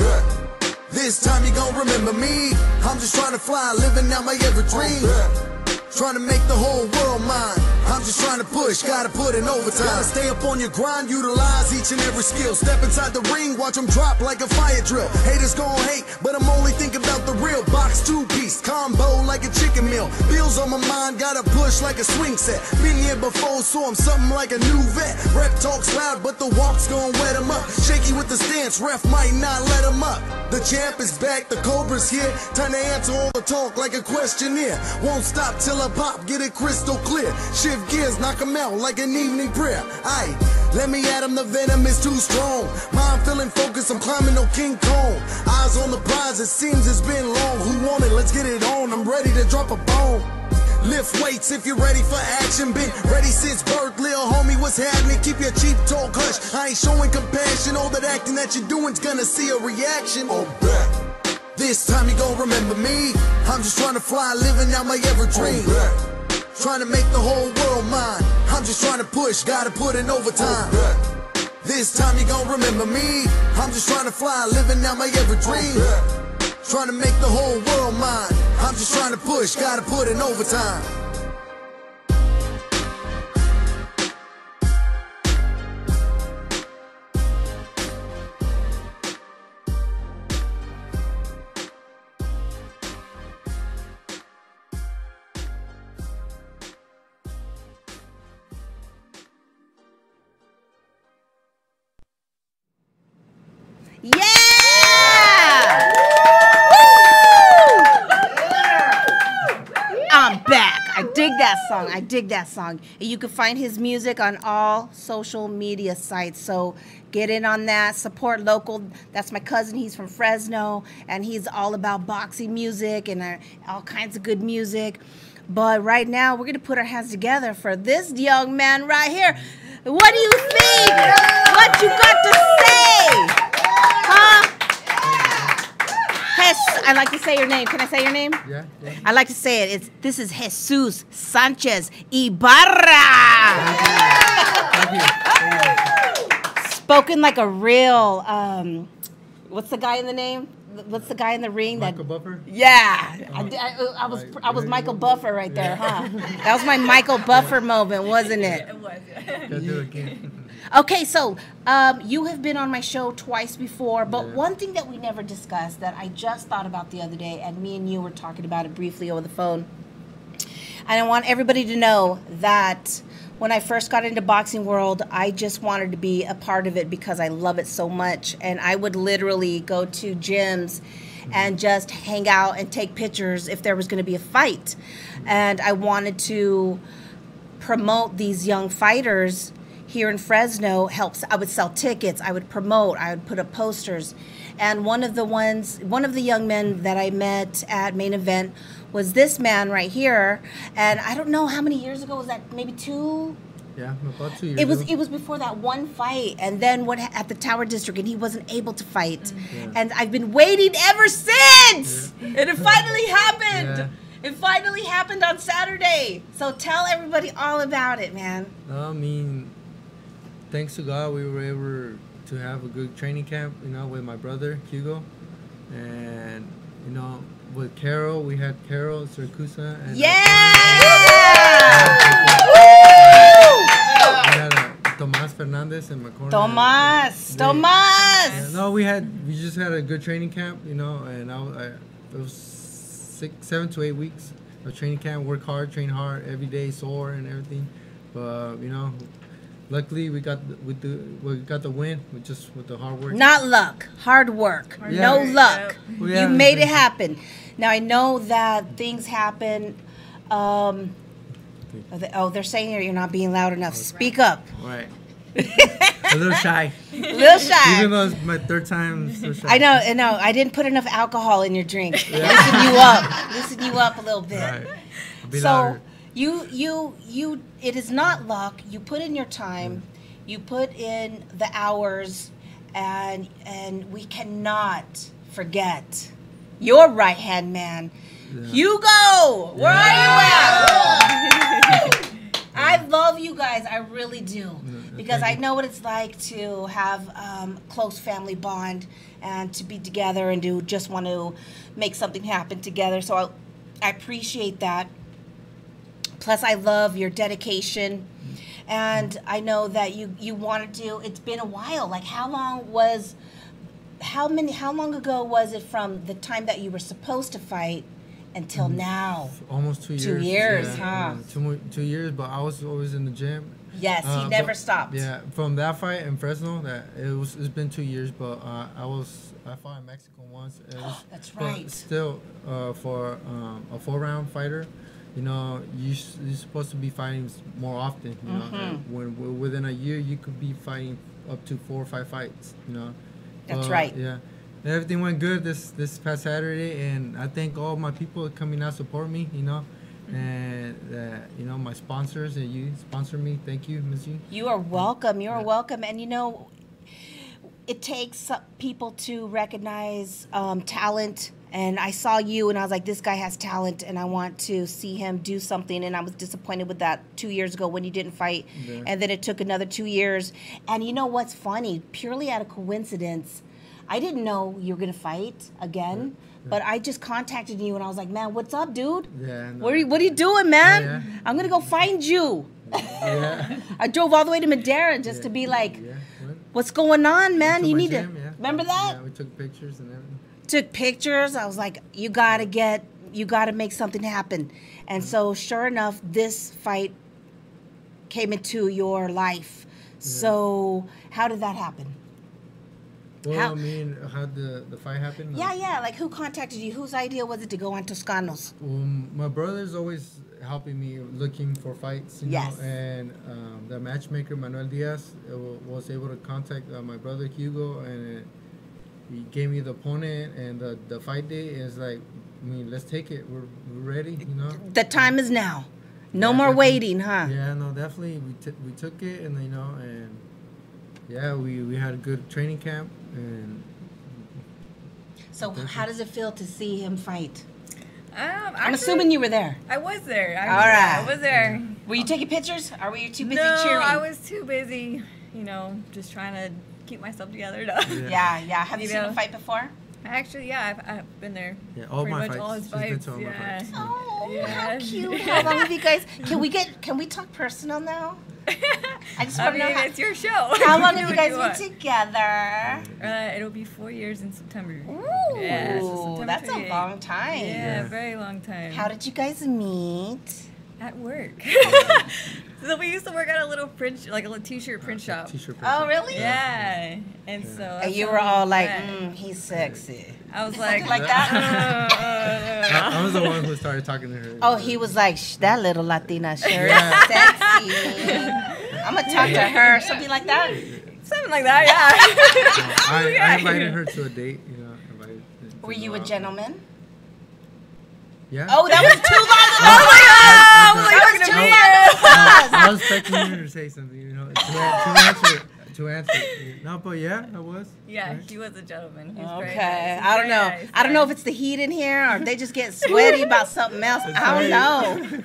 This time you gon' remember me. I'm just trying to fly, living out my every dream. Trying to make the whole world mine. I'm just trying to push, gotta put in overtime. Gotta stay up on your grind, utilize each and every skill. Step inside the ring, watch them drop like a fire drill. Haters gon' hate, but I'm only thinking about the real. Box two-piece, combo like a chicken meal. Bills on my mind, gotta push like a swing set. Been here before, so I'm something like a new vet. Rep talks loud, but the walk's gon' wet him up. Shaky with the stance, ref might not let him up. The champ is back, the Cobra's here. Time to answer all the talk like a questionnaire. Won't stop till I pop, get it crystal clear. Shift gears, knock him out like an evening prayer. Aye, let me at him, the venom is too strong. Mind feeling focused, I'm climbing no King Kong. Eyes on the prize, it seems it's been long. Who want it? Let's get it on, I'm ready to drop a bomb. Lift weights if you're ready for action. Been ready since birth, little homie, what's happening? Keep your cheap talk hush, I ain't showing compassion. All that acting that you're doing's gonna see a reaction. Oh, back. This time you gon' remember me. I'm just trying to fly, living out my every dream. Oh, trying to make the whole world mine. I'm just trying to push, gotta put in overtime. This time you gon' remember me. I'm just trying to fly, living out my every dream. Trying to make the whole world mine. I'm just trying to push, gotta put in overtime. Yeah! I'm back. I dig that song. I dig that song. And you can find his music on all social media sites. So get in on that. Support local. That's my cousin. He's from Fresno, and he's all about boxing music and uh, all kinds of good music. But right now, we're going to put our hands together for this young man right here. What do you think? What you got to say? Huh? Hes- I like to say your name. Can I say your name? Yeah, yeah. I like to say it. It's this is Jesus Sánchez Ibarra. Thank you. Thank you. Spoken like a real. Um, what's the guy in the name? What's the guy in the ring? Michael that, Buffer? Yeah, Oh. I, I, I was Right. I was Yeah, Michael yeah. Buffer right there, Yeah. huh? That was my Michael Buffer moment, wasn't it? It was. Gotta do it again. Okay, so um, you have been on my show twice before, but Yeah. one thing that we never discussed that I just thought about the other day, and me and you were talking about it briefly over the phone, and I want everybody to know that when I first got into boxing world, I just wanted to be a part of it because I love it so much, and I would literally go to gyms and just hang out and take pictures if there was going to be a fight. And I wanted to promote these young fighters here in Fresno. Helps. I would sell tickets, I would promote, I would put up posters. And one of the ones, one of the young men that I met at Main Event was this man right here. And I don't know how many years ago was that, maybe two? Yeah, about two years It was ago. it was before that one fight, and then what ha- at the Tower District, and he wasn't able to fight, Yeah. and I've been waiting ever since, and it finally happened. Yeah. It finally happened on Saturday. So tell everybody all about it, man. I mean, thanks to God, we were able to have a good training camp, you know, with my brother, Hugo. And, you know, with Carol, we had Carol, Siracusa. And Yeah! we had uh, Tomas Fernandez in my corner. Tomas, They- Tomas. Yeah, no, we had, we just had a good training camp, you know, and I, I it was six, seven to eight weeks of training camp. Work hard, train hard, every day, sore and everything. But you know, luckily we got the, with the we got the win with just with the hard work. Not luck, hard work. Yeah. No luck. Well, You yeah, made it it's- happen. Now I know that things happen Um, oh, they, oh, they're saying here you're not being loud enough. Speak up. Right. A little shy. A little shy. Even though it's my third time, so shy. I know, I know. I didn't put enough alcohol in your drink. Yeah. Loosen you up. Loosen you up a little bit. Right. Be so louder. you, you, you. It is not luck. You put in your time. You put in the hours, and and we cannot forget your right hand man, yeah. Hugo. Where yeah. are you at? I love you guys. I really do. Because I know what it's like to have um, close family bond and to be together and to just want to make something happen together. So I, I appreciate that. Plus, I love your dedication. And I know that you, you wanted to, it's been a while. Like, how long was, how many, how long ago was it from the time that you were supposed to fight until now? Almost two years. Two years, yeah, huh? Yeah, two, more, two years, but I was always in the gym. Yes, uh, he never but, stopped. Yeah, from that fight in Fresno, that it was. It's been two years, but uh, I was. I fought in Mexico once. It was, That's right. But still, uh, for um, a four-round fighter, you know, you you're supposed to be fighting more often. You know, Mm-hmm. when within a year you could be fighting up to four or five fights. You know. That's But, right. Yeah. Everything went good this this past Saturday, and I thank all my people coming out support me. You know. And uh, you know, my sponsors and you sponsor me. Thank you, MissG. You are welcome. You are welcome. And you know, it takes people to recognize um, talent. And I saw you, and I was like, this guy has talent, and I want to see him do something. And I was disappointed with that two years ago when you didn't fight, Yeah. and then it took another two years. And you know what's funny? Purely out of coincidence, I didn't know you were gonna fight again. But I just contacted you, and I was like, man, what's up, dude? Yeah. No. What are you, what are you doing, man? Yeah, yeah. I'm going to go find you. Yeah. I drove all the way to Madera just Yeah. to be like, Yeah. What? what's going on, man? To You my need gym, to, yeah. remember that? Yeah, we took pictures and everything. Took pictures. I was like, you got to get, you got to make something happen. And so sure enough, this fight came into your life. So how did that happen? Well, How- I mean, how the the fight happened? Yeah, yeah. Like, who contacted you? Whose idea was it to go on Toscanos? Um, my brother's always helping me looking for fights, you Yes. know, and um, the matchmaker Manuel Diaz uh, w- was able to contact uh, my brother Hugo, and uh, he gave me the opponent and the, the fight day. Is like, I mean, let's take it. We're, we're ready, you know. The time is now. No Yeah, more definitely. waiting, huh? Yeah, no, definitely. We t- we took it, and you know, and yeah, we, we had a good training camp, and So how does it feel to see him fight? Um, I'm actually, assuming you were there. I was there. I, All right. I was there. Were you taking pictures, or were you too busy no, cheering? I was too busy, you know, just trying to keep myself together. No. Yeah, yeah. Have you, You seen know. him fight before? Actually, yeah, I've, I've been there. Yeah, all pretty my much fights. all his She's been fights. to all my yeah. fights. Oh, Yeah. how cute! How long have you guys? Can we get? Can we talk personal now? I just I want to mean, know how, it's your show. how long Do have you what guys want. been together? Uh, it'll be four years in September. Ooh, Yeah, so September that's a twenty-eighth. long time. Yeah, very long time. How did you guys meet? At work. So we used to work at a little print, sh- like a little t-shirt print shop. T-shirt. Oh, really? Yeah, and so. And that's you how were we all like, met. mm, "He's sexy." I was like, like that? uh, uh, uh. I, I was the one who started talking to her. Oh, he was like, Shh, that little Latina sure Yeah. is sexy. I'm gonna talk to her, something like that. Something like that, yeah. I, Yeah. I invited her to a date, you know. Invited her to Were you go a out. gentleman? Yeah. Oh, that was too long ago. Oh my god! I was like, That talking was to too me. long ago. I was expecting her to say something, you know, to, to answer. To answer. No, but yeah, I was. Yeah, Right. he was a gentleman. He was very Okay, nice. I don't Very know. nice, I don't know if yeah. it's the heat in here or if they just get sweaty about something else. I don't know.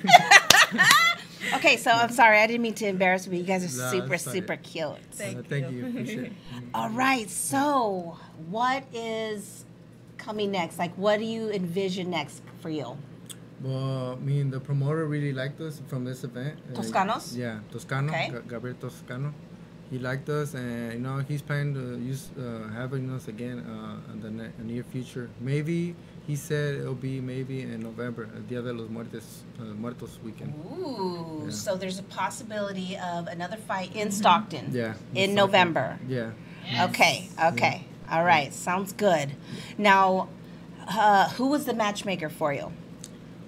Okay, so I'm sorry. I didn't mean to embarrass you. You guys are No, super, it's fine. super cute. Thank Uh, thank you. you. Appreciate it. All right, so what is coming next? Like, what do you envision next for you? Well, I mean, the promoter really liked us from this event. Uh, Toscanos? Yeah, Toscano, Okay. Ga- Gabriel Toscano. He liked us, and you know he's planning to use uh, having us again uh, in the ne- near future. Maybe he said it'll be maybe in November, uh, Dia de los Muertos, uh, Muertos weekend. Ooh, Yeah. so there's a possibility of another fight in Stockton. Yeah. In Stockton. November. Yeah. Okay, okay. All right, sounds good. Now, uh, who was the matchmaker for you?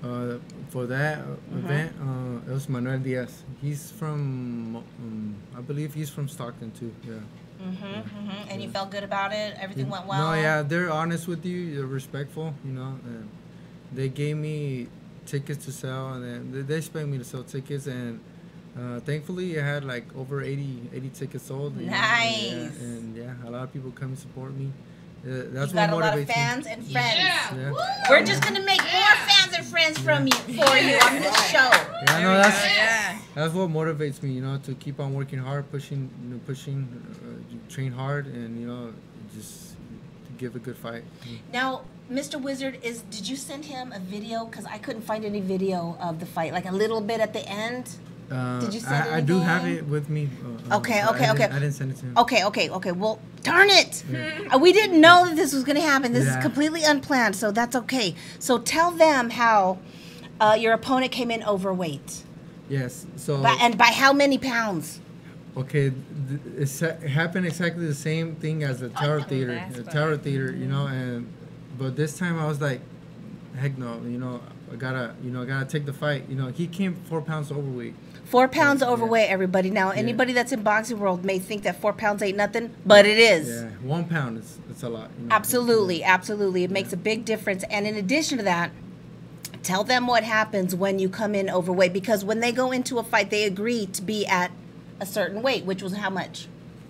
Uh, for that event, uh, it was Manuel Diaz. He's from, um, I believe he's from Stockton too. Yeah. Mm-hmm, yeah. mm-hmm. And yeah. you felt good about it? Everything It- went well? No, yeah, they're honest with you. They're respectful, you know. And they gave me tickets to sell, and then they, they expect me to sell tickets, and uh, thankfully I had like over eighty, eighty tickets sold. you know, Nice. And yeah, and yeah, a lot of people come and support me. Uh, that's You what got a lot of motivates me. fans and friends. Yeah. We're just gonna make more fans and friends from you for you on this show. Yeah, no, that's Yeah. that's what motivates me, you know, to keep on working hard, pushing, you know, pushing, uh, train hard, and you know, just to give a good fight. Now, Mister Wizard, is did you send him a video? Because I couldn't find any video of the fight, like a little bit at the end. Uh, Did you send I, I do have anything? it with me. Uh, Okay, uh, okay, I okay. Didn't, I didn't send it to him. Okay, okay, okay. Well, darn it! Uh, We didn't know that this was going to happen. This Yeah. is completely unplanned, so that's okay. So tell them how uh, your opponent came in overweight, Yes. So. by, and by how many pounds? Okay, th- it's, it happened exactly the same thing as the Tower Theater, the Tower Theater, you know, and but this time I was like, heck no, you know, I gotta, you know, I gotta take the fight. You know, he came four pounds overweight. Four pounds Yeah. overweight, everybody. Now, anybody that's in boxing world may think that four pounds ain't nothing, but it is. Yeah, one pound is it's a lot. You know? Absolutely, absolutely. It makes a big difference. And in addition to that, tell them what happens when you come in overweight, because when they go into a fight, they agree to be at a certain weight, which was how much?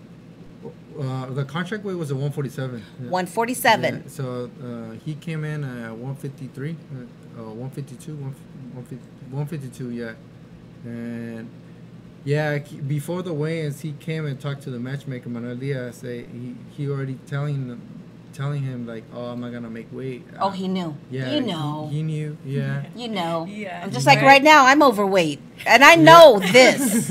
Uh, the contract weight was a one forty-seven. Yeah. one forty-seven. Yeah, so uh, he came in at one fifty-three, uh, uh, one fifty-two, one fifty-two, yeah. And yeah, he- before the weigh-ins, he came and talked to the matchmaker, Manuel Diaz. Say he, he already telling them, telling him like, oh, I'm not gonna make weight. Oh, he knew. Yeah, You he- know. He, knew. Yeah. You know. Yeah. I'm just like right now, I'm overweight. And I know this.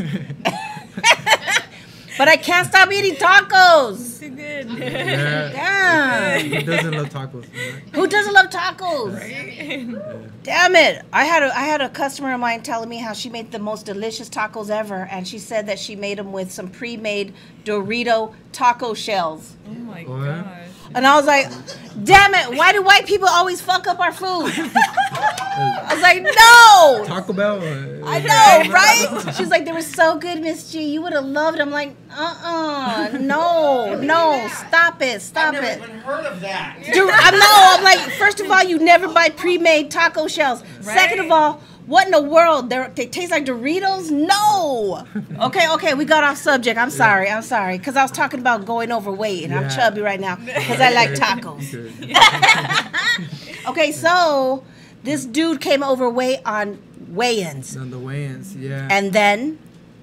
But I can't stop eating tacos. Too good. Yeah. Damn. He doesn't love tacos. Right? Who doesn't love tacos? Damn it. I had a I had a customer of mine telling me how she made the most delicious tacos ever, and she said that she made them with some pre-made Dorito taco shells. Oh my Oh, yeah? gosh. And I was like, damn it, why do white people always fuck up our food? I was like, no. Taco Bell. uh, I know, right? She's like, they were so good, Miss G. You would have loved it. I'm like, uh-uh, no, no, stop it, stop I've it. never even heard of that. Dude, I know. I'm like, first of all, you never buy pre-made taco shells. Second of all, what in the world? They're, they taste like Doritos? No. Okay, okay, we got off subject. I'm sorry, I'm sorry. Because I was talking about going overweight, and I'm Yeah. chubby right now because I like tacos. Okay, so this dude came overweight on weigh-ins. On the weigh-ins, yeah. And then?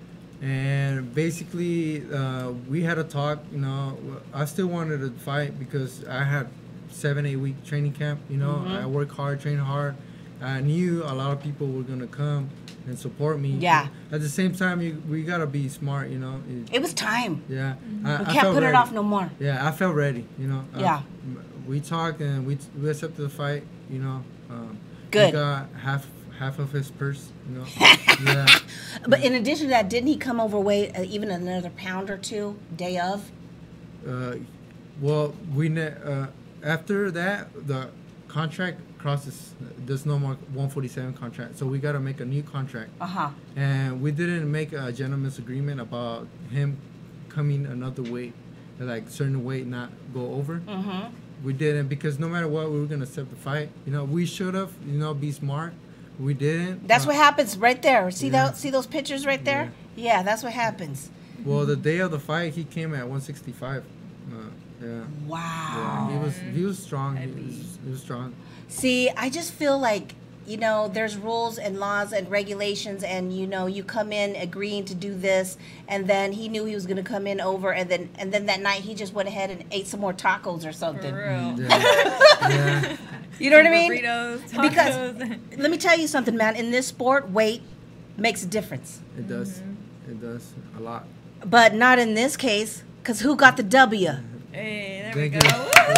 And basically, uh, we had a talk. You know, I still wanted to fight because I had seven, eight week training camp. You know, Mhm. I work hard, train hard. I knew a lot of people were gonna come and support me. Yeah. At the same time, you, we gotta be smart. You know. It was time. Yeah. We I, I can't felt put it ready. off no more. Yeah, I felt ready. You know. I- Yeah. we talked and we we accepted the fight. You know. Um, Good. We got half half of his purse. You know. Yeah. But in addition to that, didn't he come overweight uh, even another pound or two day of? Uh, well, we ne- uh, after that the contract crosses. There's no more one forty-seven contract, so we got to make a new contract. Uh huh. And we didn't make a gentleman's agreement about him coming another weight, like certain weight not go over. Mm-hmm. We didn't because no matter what, we were gonna accept the fight. You know, we should have, you know, be smart. We didn't. That's Uh, what happens right there. See yeah. that? See those pictures right there? Yeah, that's what happens. Well, the day of the fight, he came at one sixty-five. Uh, yeah. Wow. Yeah, he was he was strong. He was, he was strong. See, I just feel like, you know, there's rules and laws and regulations, and you know, you come in agreeing to do this, and then he knew he was going to come in over, and then and then that night he just went ahead and ate some more tacos or something. For real. Yeah. You know what I Some mean? burritos, Because tacos. let me tell you something, man. In this sport, weight makes a difference, It does. It does a lot. but not in this case. Cause who got the W? Hey, there Thank we you.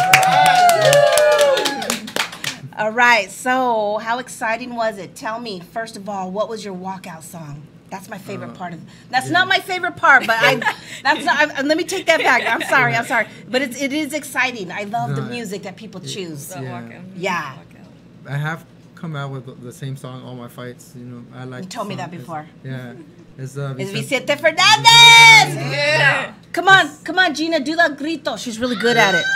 go. All right. So, how exciting was it? Tell me, first of all, what was your walkout song? That's my favorite Uh, part of. That's yeah. not my favorite part, but I. That's not. I, let me take that back. I'm sorry. I'm sorry. But it's it is exciting. I love the No, music that people choose. So Yeah. walk out. Yeah. Walk out. I have come out with the, the same song all my fights. You know, I like. You told me the that song. before. It's, yeah, it's uh. Is Vicente- Vicente Fernandez? Yeah. Come on, come on, Gina, do the grito. She's really good at it.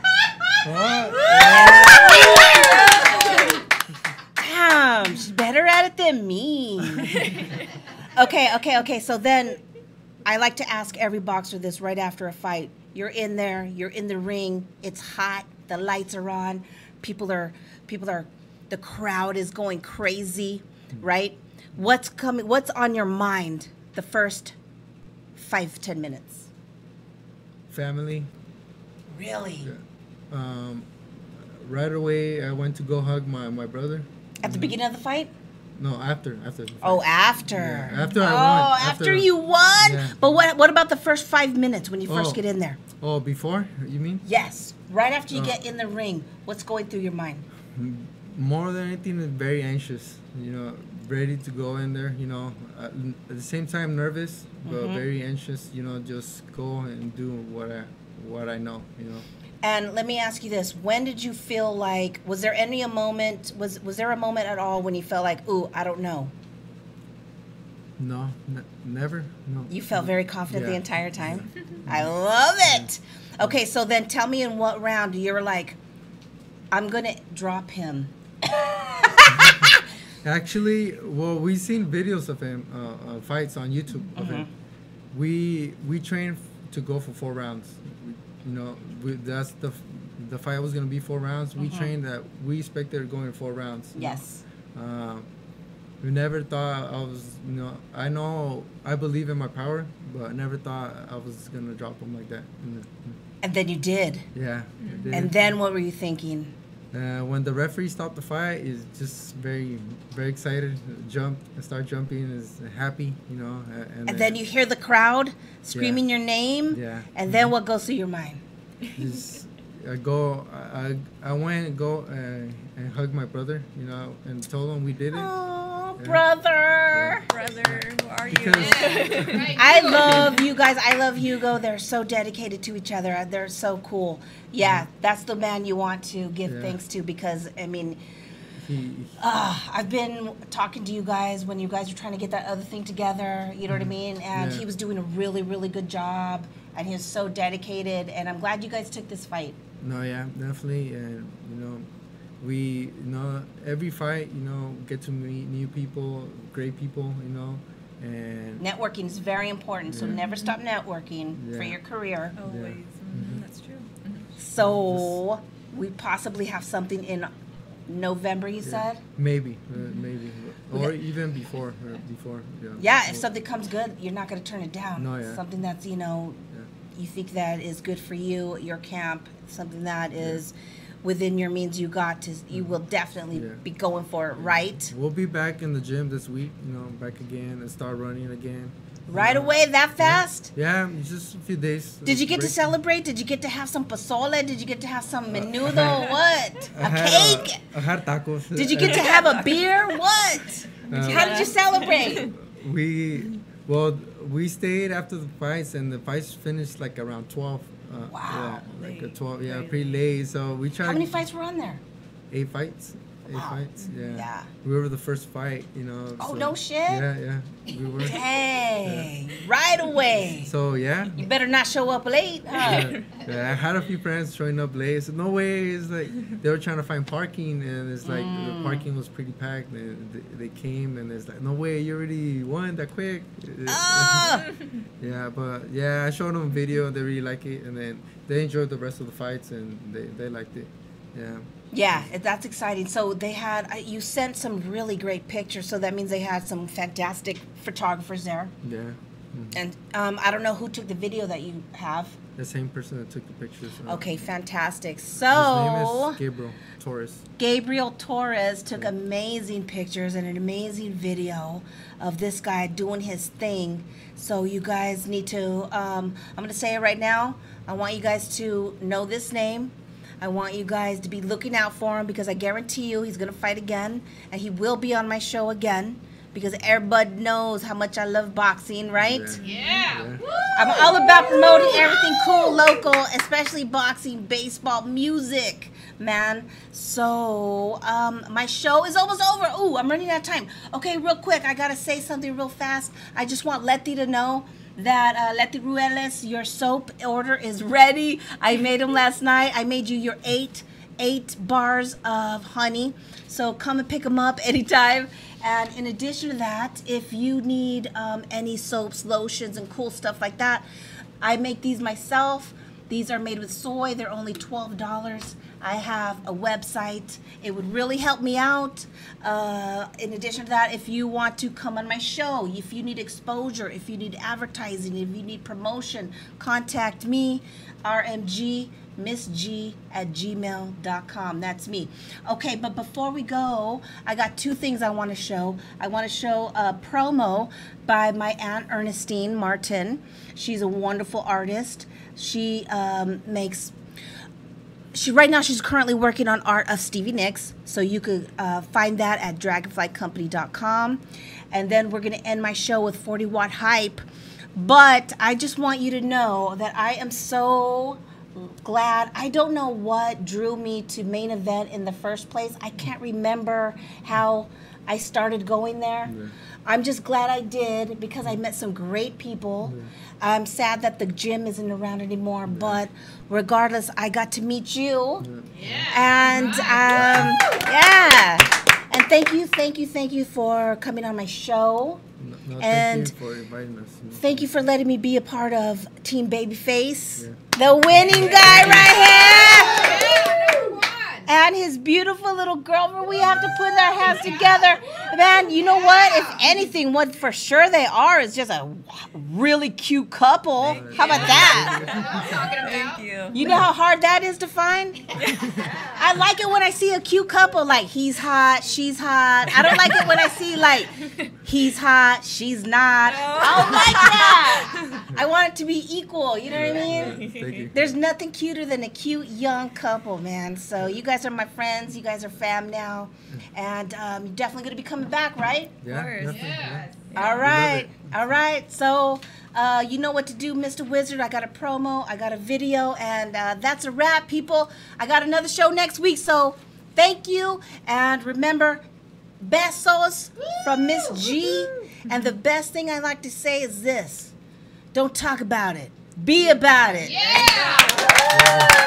Damn, she's better at it than me. Okay, okay, okay. So then, I like to ask every boxer this right after a fight. You're in there, you're in the ring, it's hot, the lights are on, people are, people are, the crowd is going crazy, right? What's coming, what's on your mind the first five, ten minutes? Family. Really? Yeah. Um, right away, I went to go hug my, my brother. At the beginning of the fight? No, after, after. The fight. Oh, after. Yeah, after I oh, won. Oh, after, after you won? Yeah. But what what about the first five minutes when you first Oh. get in there? Oh, before, you mean? Yes. Right after you Uh, get in the ring, what's going through your mind? More than anything, very anxious. You know, ready to go in there. You know, at, at the same time nervous, but Mhm. very anxious. You know, just go and do what I what I know. You know. And let me ask you this: when did you feel like? Was there any a moment? Was was there a moment at all when you felt like, ooh, I don't know? No, n- never. No. You felt very confident the Yeah. entire time. I love it. Okay, so then tell me in what round you were like, I'm gonna drop him. Actually, well, we've seen videos of him, uh, uh, fights on YouTube of him. We we trained f- to go for four rounds. We, you know, we, that's the f- the fight was gonna be four rounds. We Mhm. trained that we expected going four rounds. you Yes. know. Uh, we never thought I was, you know, I know I believe in my power, but I never thought I was gonna drop him like that. And, And then you did. yeah. I did. And then what were you thinking? Uh, when the referee stopped the fight, is just very, very excited. Jumped, start jumping, is happy, you know. Uh, and And then you hear the crowd screaming Yeah. your name. Yeah. And then what goes through your mind? Just, I go, I, I I went and go uh, and hug my brother, you know, and told him we did it. Oh, Yeah. brother. Brother, who are you? Because I love you guys. I love Hugo. They're so dedicated to each other. They're so cool. Yeah, that's the man you want to give Yeah. thanks to because, I mean, he, uh, I've been talking to you guys when you guys were trying to get that other thing together. You know what I mean? And Yeah. he was doing a really, really good job. And he was so dedicated. And I'm glad you guys took this fight. no, yeah, definitely, and you know, we, you know, every fight, you know, get to meet new people, great people, you know, and Networking is very important. So Yeah. never stop networking for Yeah. your career. Always. Mm, that's true. So we possibly have something in November, you yeah, said? maybe, uh, maybe, or Okay. even before, uh, before, yeah. Yeah, if Well, something comes good, you're not going to turn it down. No, yeah. Something that's, you know, Yeah. you think that is good for you, your camp, something that is within your means you got to, you will definitely Yeah. be going for it, right? We'll be back in the gym this week, you know, back again and start running again. Right Uh, away, that fast? Yeah, it's just a few days. Did you get to break. celebrate? Did you get to have some pozole? Did you get to have some menudo? What? I A had, cake? Uh, I had tacos. Did you get to have a beer? What? Um, How did you celebrate? We, well, we stayed after the fights, and the fights finished like around twelve. Uh, Wow. Yeah, like a Late. twelve. Yeah, Very pretty late. So we tried. How many fights were on there? Eight fights. Eight Wow. fights. Yeah. Yeah. We were the first fight, you know. Oh, so- no shit? Yeah, yeah. We were. Dang. Right away. So yeah. You better not show up late, huh? Yeah, yeah, I had a few friends showing up late. I said, no way. It's like they were trying to find parking, and it's like Mm. the parking was pretty packed. And they, they came, and it's like, no way, you already won that quick. Ah! Yeah, but yeah, I showed them a video. They really like it, and then they enjoyed the rest of the fights, and they, they liked it. Yeah. Yeah, it- that's exciting. So they had, uh, you sent some really great pictures. So that means they had some fantastic photographers there. Yeah. Mhm. And um, I don't know who took the video that you have. The same person that took the pictures. uh, Okay, fantastic. His So name is Gabriel Torres. Gabriel Torres took amazing pictures and an amazing video of this guy doing his thing. So you guys need to, um, I'm going to say it right now. I want you guys to know this name. I want you guys to be looking out for him because I guarantee you he's going to fight again. And he will be on my show again because everybody knows how much I love boxing, right? Yeah. Yeah. I'm all about promoting everything cool, local, especially boxing, baseball, music. man. So um, my show is almost over. Ooh, I'm running out of time. Okay, real quick, I gotta say something real fast. I just want Letty to know that uh, Letty Ruelas, your soap order is ready. I made them last night. I made you your eight eight bars of honey. So come and pick them up anytime. And in addition to that, if you need um, any soaps, lotions, and cool stuff like that, I make these myself. These are made with soy. They're only twelve dollars. I have a website. It would really help me out. Uh, in addition to that, if you want to come on my show, if you need exposure, if you need advertising, if you need promotion, contact me, R M G Miss G at gmail dot com. That's me. Okay, but before we go, I got two things I want to show. I want to show a promo by my Aunt Ernestine Martin. She's a wonderful artist. She um, makes, she right now she's currently working on art of Stevie Nicks, so you could uh, find that at dragonfly company dot com. And then we're going to end my show with forty watt hype. But I just want you to know that I am so glad. I don't know what drew me to Main Event in the first place. I can't remember how I started going there. Yeah. I'm just glad I did because I met some great people. Yeah. I'm sad that the gym isn't around anymore, yeah. but regardless, I got to meet you. Yeah. And um, yeah. And thank you, thank you, thank you for coming on my show. No, and thank you for inviting us. No. Thank you for letting me be a part of Team Babyface. Yeah. The winning guy right here. And his beautiful little girlfriend. We have to put our hands together. Man, you know what? If anything, what for sure they are is just a really cute couple. How about that? Thank you. You know how hard that is to find? I like it when I see a cute couple, like he's hot, she's hot. I don't like it when I see like he's hot, she's not. I don't like that. I want it to be equal, you know what I mean? Thank you. There's nothing cuter than a cute young couple, man. So you guys are my friends, you guys are fam now. And um, you're definitely going to be coming back, right? Yeah, definitely. Yes. All right, all right. So uh, you know what to do, Mister Wizard. I got a promo, I got a video, and uh, that's a wrap, people. I got another show next week, so thank you. And remember, besos from Miss G. And the best thing I like to say is this: don't talk about it, be about it. Yeah.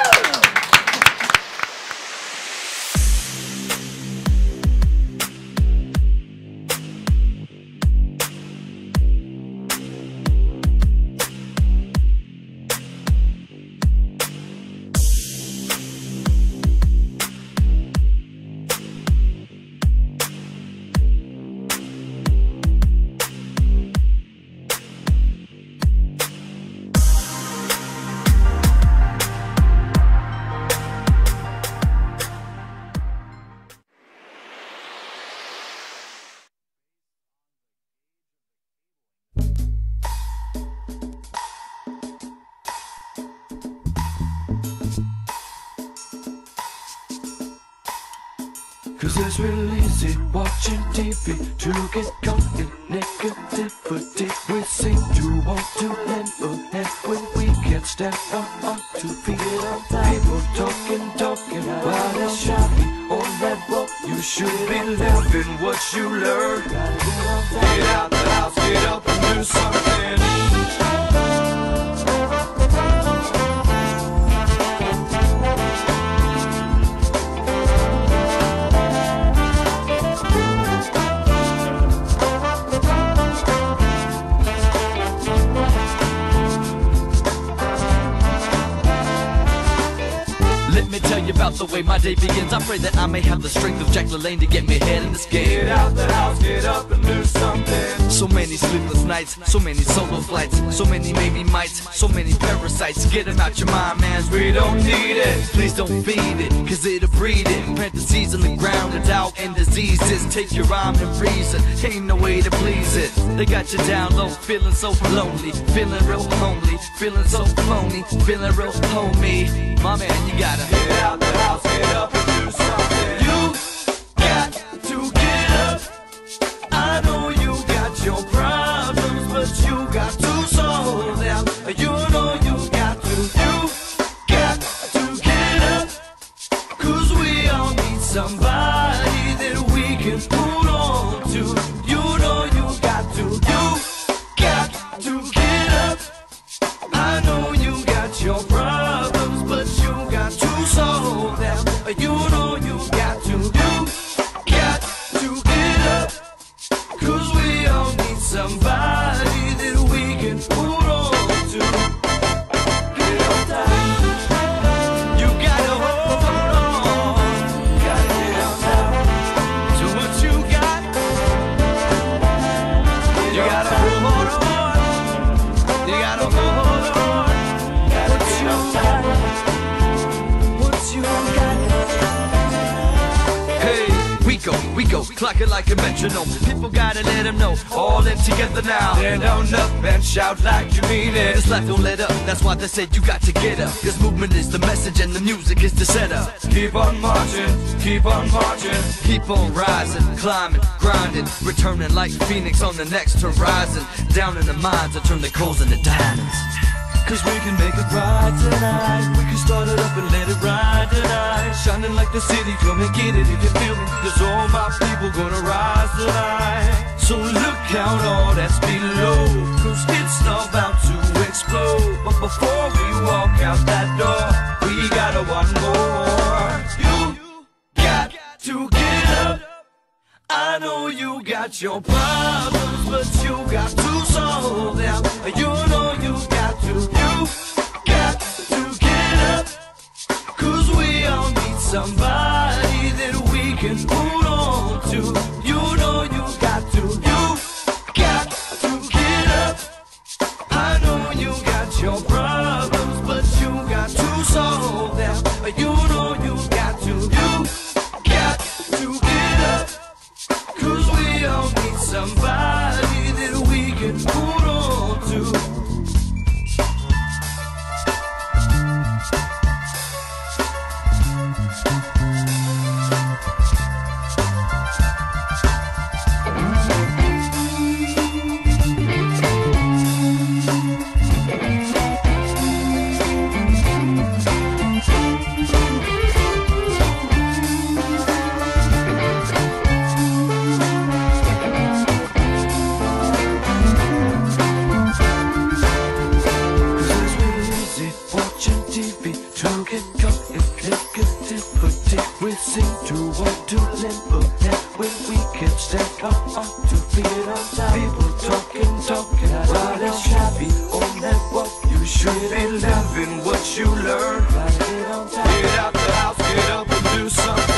Cause it's real easy watching T V to get caught in negativity. We seem to want to lend a hand when we can't stand on our two feet. People talking, talking while it's shopping on that road. You should be living what you learn. Get out the house, get up and do something. Let me tell you about the way my day begins. I pray that I may have the strength of Jack LaLanne to get me ahead in this game. Get out the house, get up and do something. So many sleepless nights, so many solo flights, so many maybe mites, so many parasites. Get them out your mind, mans, we don't need it. Please don't feed it, cause it'll breed it. Plant the seeds in the ground, the doubt and diseases. Take your rhyme and reason, ain't no way to please it. They got you down low, feeling so lonely, feeling real homely, feeling so phony, feeling real homey. My man, you gotta get out the house, get up and do something. You got to get up. I know you got your problems, but you got to solve them. You know you got to, you got to get up. Cause to, you know you got to, you got to get up. I know you got your problems, but you got to solve them. You know you got to, you got to get up. Cause we all need somebody that we can hold on to. Get on down. You gotta hold on. Gotta get on down to what you got. You gotta hold on. You gotta hold on. What you got. What you got. Hey, we go, we go, clock it like a metronome. People gotta let them know, all in together now. Stand on up and shout like you mean it. This life don't let up, that's why they said you got to get up. This movement is the message and the music is the setup. Keep on marching, keep on marching. Keep on rising, climbing, grinding. Returning like Phoenix on the next horizon. Down in the mines, I turn the coals into diamonds. Cause we can make it right tonight. We can start it up and let it ride tonight. Shining like the city, come and get it if you feel me. Cause all my people gonna rise tonight. So look out all that's below, cause it's about to explode. But before we walk out that door, we gotta one more. You got to get up. I know you got your problems, but you got to solve them. You know you got to, you got to get up. Cause we all need somebody that we can hold on to. You know you got to, you got to get up. I know you got your problems, but you got to solve them. You know you got to, you got to get up. Cause we all need somebody that we can hold on to. We seem to want to limp ahead when we can stand up on two feet on top. People talking, talking, riding shabby on that walk. You should be living what you learn. Get out the house, get up and do something.